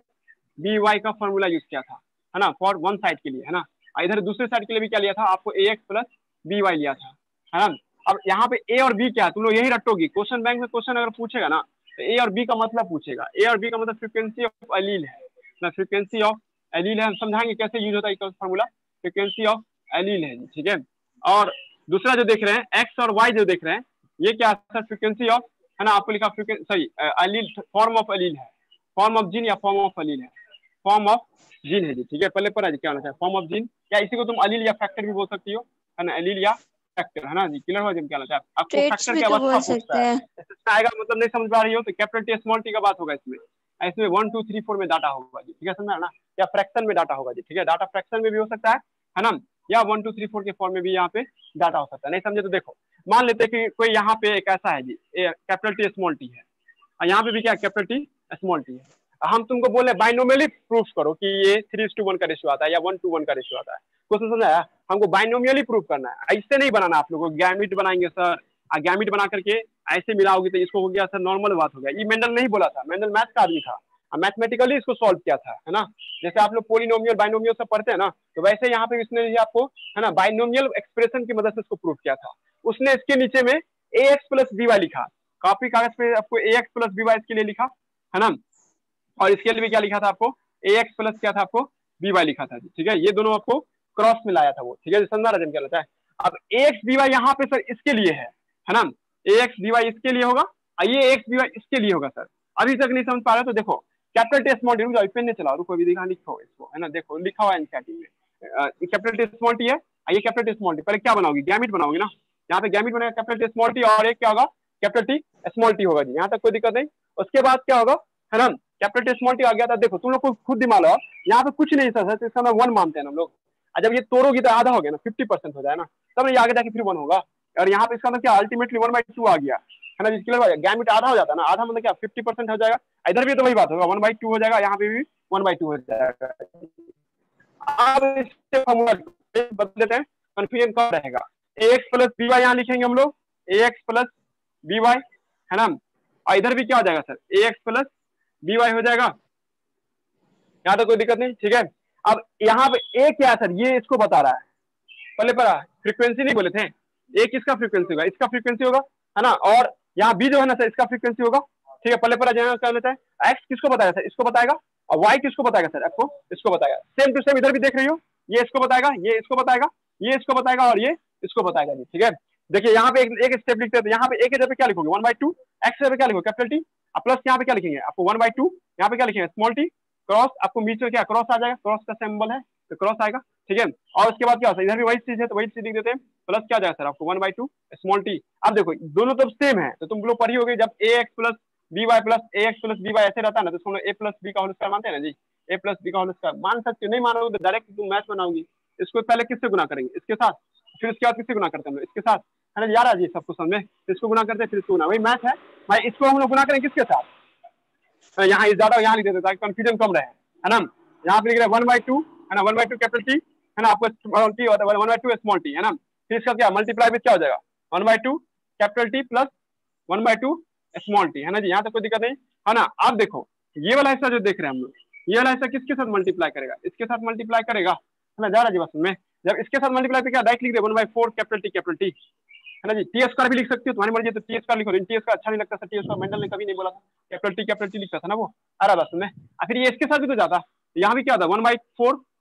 by का फॉर्मूला यूज किया था, है ना, फॉर वन साइड के लिए, है ना। इधर दूसरे साइड के लिए भी क्या लिया था, आपको ax प्लस by लिया था, है ना। अब यहाँ पे a और b क्या है, तुम लोग यही रटोगी, क्वेश्चन बैंक में क्वेश्चन अगर पूछेगा ना, तो a और b का मतलब पूछेगा, a और b का मतलब फ्रीक्वेंसी ऑफ अलील है ना, फ्रीक्वेंसी ऑफ अलील है, हम समझाएंगे कैसे यूज होता है फॉर्मूला, फ्रीक्वेंसी ऑफ अलील है, ठीक है। और दूसरा जो देख रहे हैं एक्स और वाई जो देख रहे हैं, ये क्या है, फ्रीक्वेंसी ऑफ, है ना, आपको लिखा sorry allele, form of allele है, फॉर्म ऑफ जीन या फॉर्म ऑफ अलील है, फॉर्म ऑफ जीन है जी, ठीक है। पहले पर क्या होना चाहिए, फॉर्म ऑफ जीन, या इसी को तुम अलील या फैक्टर भी बोल सकती हो, है ना, अलील या फैक्टर, है ना जी, क्लियर हो जाए क्या होना चाहिए आपको, फैक्टर की अवस्था पूछता है, आएगा मतलब नहीं समझ पा रही हो तो कैपिटल टी स्मॉल टी का बात होगा इसमें, इसमें 1 2 3 4 में डाटा होगा जी, ठीक है, समझा ना, या फ्रैक्शन में डाटा होगा जी, ठीक है, डाटा फ्रैक्शन में भी हो सकता है ना, या 1 2 3 4 के फॉर्म में भी यहाँ पे डाटा हो सकता है। नहीं समझे तो देखो, मान लेते हैं कि कोई यहाँ पे एक ऐसा है जी, कैपिटल टी स्मॉल टी है, और यहाँ पे भी क्या कैपिटल टी स्मॉल टी है, हम तुमको बोले बाइनोमियली प्रूफ करो कि ये 3:1 का रेशियो आता है या 1:1 का रेशियो आता है, क्वेश्चन समझाया, हमको बाइनोमियली प्रूफ करना है, ऐसे नहीं बनाना आप लोगों को, गैमिट बनाएंगे सर, गैमिट बना करके ऐसे मिलाओगे तो इसको हो गया सर नॉर्मल बात हो गया, ये मेंडल नहीं बोला था, मेंडल मैथ का आदमी था, मैथमेटिकली इसको सॉल्व किया था, है ना, जैसे आप लोग पोलिनोमियल बाइनोमियल सब पढ़ते हैं ना, तो वैसे यहाँ पे इसने आपको है ना बाइनोमियल एक्सप्रेशन की मदद से इसको प्रूफ किया था। उसने इसके नीचे में ax प्लस by लिखा, कॉपी कागज पे आपको ax प्लस by इसके लिए लिखा, है ना, और इसके लिए भी क्या लिखा था आपको, ax प्लस क्या था आपको by लिखा था, ठीक है, ये दोनों आपको क्रॉस में लाया था वो, ठीक है, समझा रजन क्या लगता है। अब ax by यहाँ पे सर इसके लिए है ना, ax by इसके लिए होगा, ये ax by इसके लिए होगा सर, अभी तक नहीं समझ पा रहे तो देखो, कैपिटल टी स्मॉल टी, रुको पेन ने चलाओ, रुको अभी दिखा, लिखो इसको, है ना, देखो लिखा हुआ है एनसीईआरटी में, कैपिटल टी स्मॉल टी है, ये कैपिटल टी स्मॉल टी, पहले क्या बनाओगी, गैमिट बनाओगी ना, यहाँ पे गैमिट बनेगा कैपिटल टी स्मॉल टी, और एक क्या होगा कैपिटल टी स्मॉल टी होगा जी, यहाँ तक कोई दिक्कत नहीं। उसके बाद क्या होगा, है ना, कैपिटल टी स्मॉल टी आ गया था, देखो तुम लोग को खुद दिमाग लगाओ, यहाँ पे कुछ नहीं सर, इसका मैं 1 मानते हैं हम लोग, जब ये तोड़ोगी तो आधा हो गया ना, 50% हो जाए ना, तब ये आगे जाके फिर 1 होगा, और यहाँ पे इसका मतलब क्या अल्टीमेटली 1/2 आ गया, है ना, क्लियर हो गया, गैमिट आधा हो जाता है ना, आधा मतलब क्या 50% हो जाएगा, इधर भी तो वही बात होगा 1/2 हो जाएगा, यहाँ पे भी 1/2 हो जाएगा। अब इससे फॉर्मूला बदल देते हैं, कंफ्यूजन कब रहेगा, ax प्लस by यहाँ लिखेंगे हम लोग, ax प्लस by, है ना, और इधर भी क्या हो जाएगा सर ax प्लस by हो जाएगा, यहाँ तो कोई दिक्कत नहीं, ठीक है। अब यहाँ पे a क्या है सर, ये इसको बता रहा है, पहले पढ़ा फ्रीक्वेंसी नहीं बोले थे, a किसका फ्रीक्वेंसी होगा, इसका फ्रीक्वेंसी होगा, है ना, और यहाँ b जो है ना सर इसका फ्रीक्वेंसी होगा, ठीक है, पहले पढ़ा जाएगा क्या लेता है, x किसको बताएगा सर, इसको बताएगा, और y किसको बताएगा सर, आपको इसको बताएगा, सेम टू सेम इधर भी देख रही हो, ये इसको बताएगा, ये इसको बताएगा, ये इसको बताएगा, और ये इसको बताएगा जी, ठीक है। देखिए यहाँ पे एक स्टेप लिखते हैं, तो यहाँ पे a के जगह पे क्या लिखोगे 1/2, x के जगह क्या लिखोगे कैपिटल टी, प्लस यहाँ पे क्या लिखेंगे आपको 1/2, यहाँ पे क्या लिखेंगे स्मॉल टी, क्रॉस, आपको बीच में क्या क्रॉस आ जाएगा, क्रॉस का सिंबल है तो क्रॉस आएगा, ठीक है। और उसके बाद क्या होता है, इधर भी वही चीज है तो वही चीज लिख देते हैं, प्लस क्या जाएगा सर आपको 1/2 स्मॉल टी। अब देखो दोनों तो सेम है, तो तुम लोग पढ़ी होगी जब ax plus by plus ax plus by ऐसे रहता है ना, तो इसको a प्लस b का होल स्क्वायर मानते हैं ना जी, a प्लस b का होल स्क्वायर मान सकते हो, नहीं मानोगे तो डायरेक्ट तुम मैथ बनाओगी, इसको पहले किससे गुना करेंगे, इसके साथ, फिर इसके बाद किससे गुना करते हैं हम लोग, इसके साथ, है ना, यार आज ये सब कुछ समझे, इसको गुना करते हैं फिर इसको गुना, वही मैथ है भाई, इसको हम लोग गुना करेंगे किसके साथ, यहाँ ज्यादा यहाँ लिख देते ताकि कंफ्यूजन कम रहे, है ना, यहाँ पे लिख रहे 1/2, है ना, 1/2 कैपिटल टी, है ना, आपको स्मॉल टी होता है 1/2 स्मॉल टी, है ना, फिर इसका क्या मल्टीप्लाई विद क्या हो जाएगा 1/2 capital T plus 1/2 small T, है ना जी, यहाँ तक कोई दिक्कत नहीं, है ना। अब देखो ये वाला हिस्सा जो देख रहे हैं हम लोग, ये वाला हिस्सा किसके साथ मल्टीप्लाई करेगा, इसके साथ मल्टीप्लाई करेगा, है ना, जा रहा जी बस में, जब इसके साथ मल्टीप्लाई पे क्या डायरेक्ट लिख दे 1/4 कैपिटल टी, है ना जी, टी स्क्वायर भी लिख सकती हो तुम्हारी मर्जी, तो टी स्क्वायर लिखो, टी स्क्वायर अच्छा नहीं लगता सर, टी स्क्वायर मेंडल ने कभी नहीं बोला था, कैपिटल टी लिखता था ना वो, आ रहा बस में, फिर ये इसके साथ भी तो जाता, यहाँ भी क्या था 1/4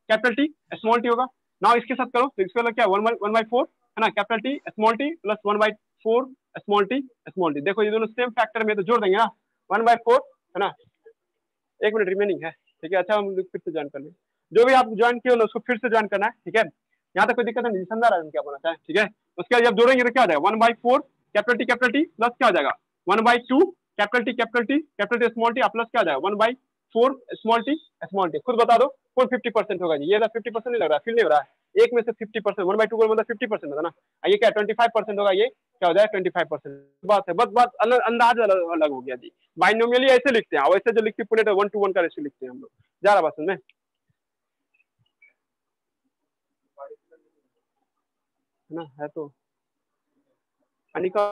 कैपिटल टी स्मॉल टी होगा। नाउ इसके साथ करो तो इसका मतलब क्या 1/4 है ना, capital T small T plus 1/4 small T. देखो ये दोनों सेम फैक्टर में तो जोड़ देंगे ना, 1/4 है ना। 1 मिनट रिमेनिंग है, ठीक है। अच्छा हम लोग फिर से ज्वाइन कर लें, जो भी आप ज्वाइन किए हो उसको फिर से ज्वाइन करना है, ठीक है। यहाँ तक कोई दिक्कत नहीं, समझा रहा है क्या बोलना चाहे, ठीक है। उसके बाद जब जोड़ेंगे तो क्या आ जाएगा 1/4 कैपिटल टी प्लस क्या हो जाएगा 1/2 capital T small T plus क्या हो जाएगा 1/4 स्मॉल टी। खुद बता दो कौन 50% होगा जी, ये 50% नहीं लग रहा, फील नहीं हो रहा है। एक में से 50%, 1/2 को मतलब 50% होगा ना, ये क्या 25% होगा, ये क्या हो जाएगा 25%। बात है, बस बात अंदाज अलग हो गया जी। बाइनोमियली ऐसे लिखते हैं, वैसे जो लिखते पूरे 1:1 का रेशियो लिखते हैं हम लोग। जा रहा बात समझ में, है ना, है तो अनिका।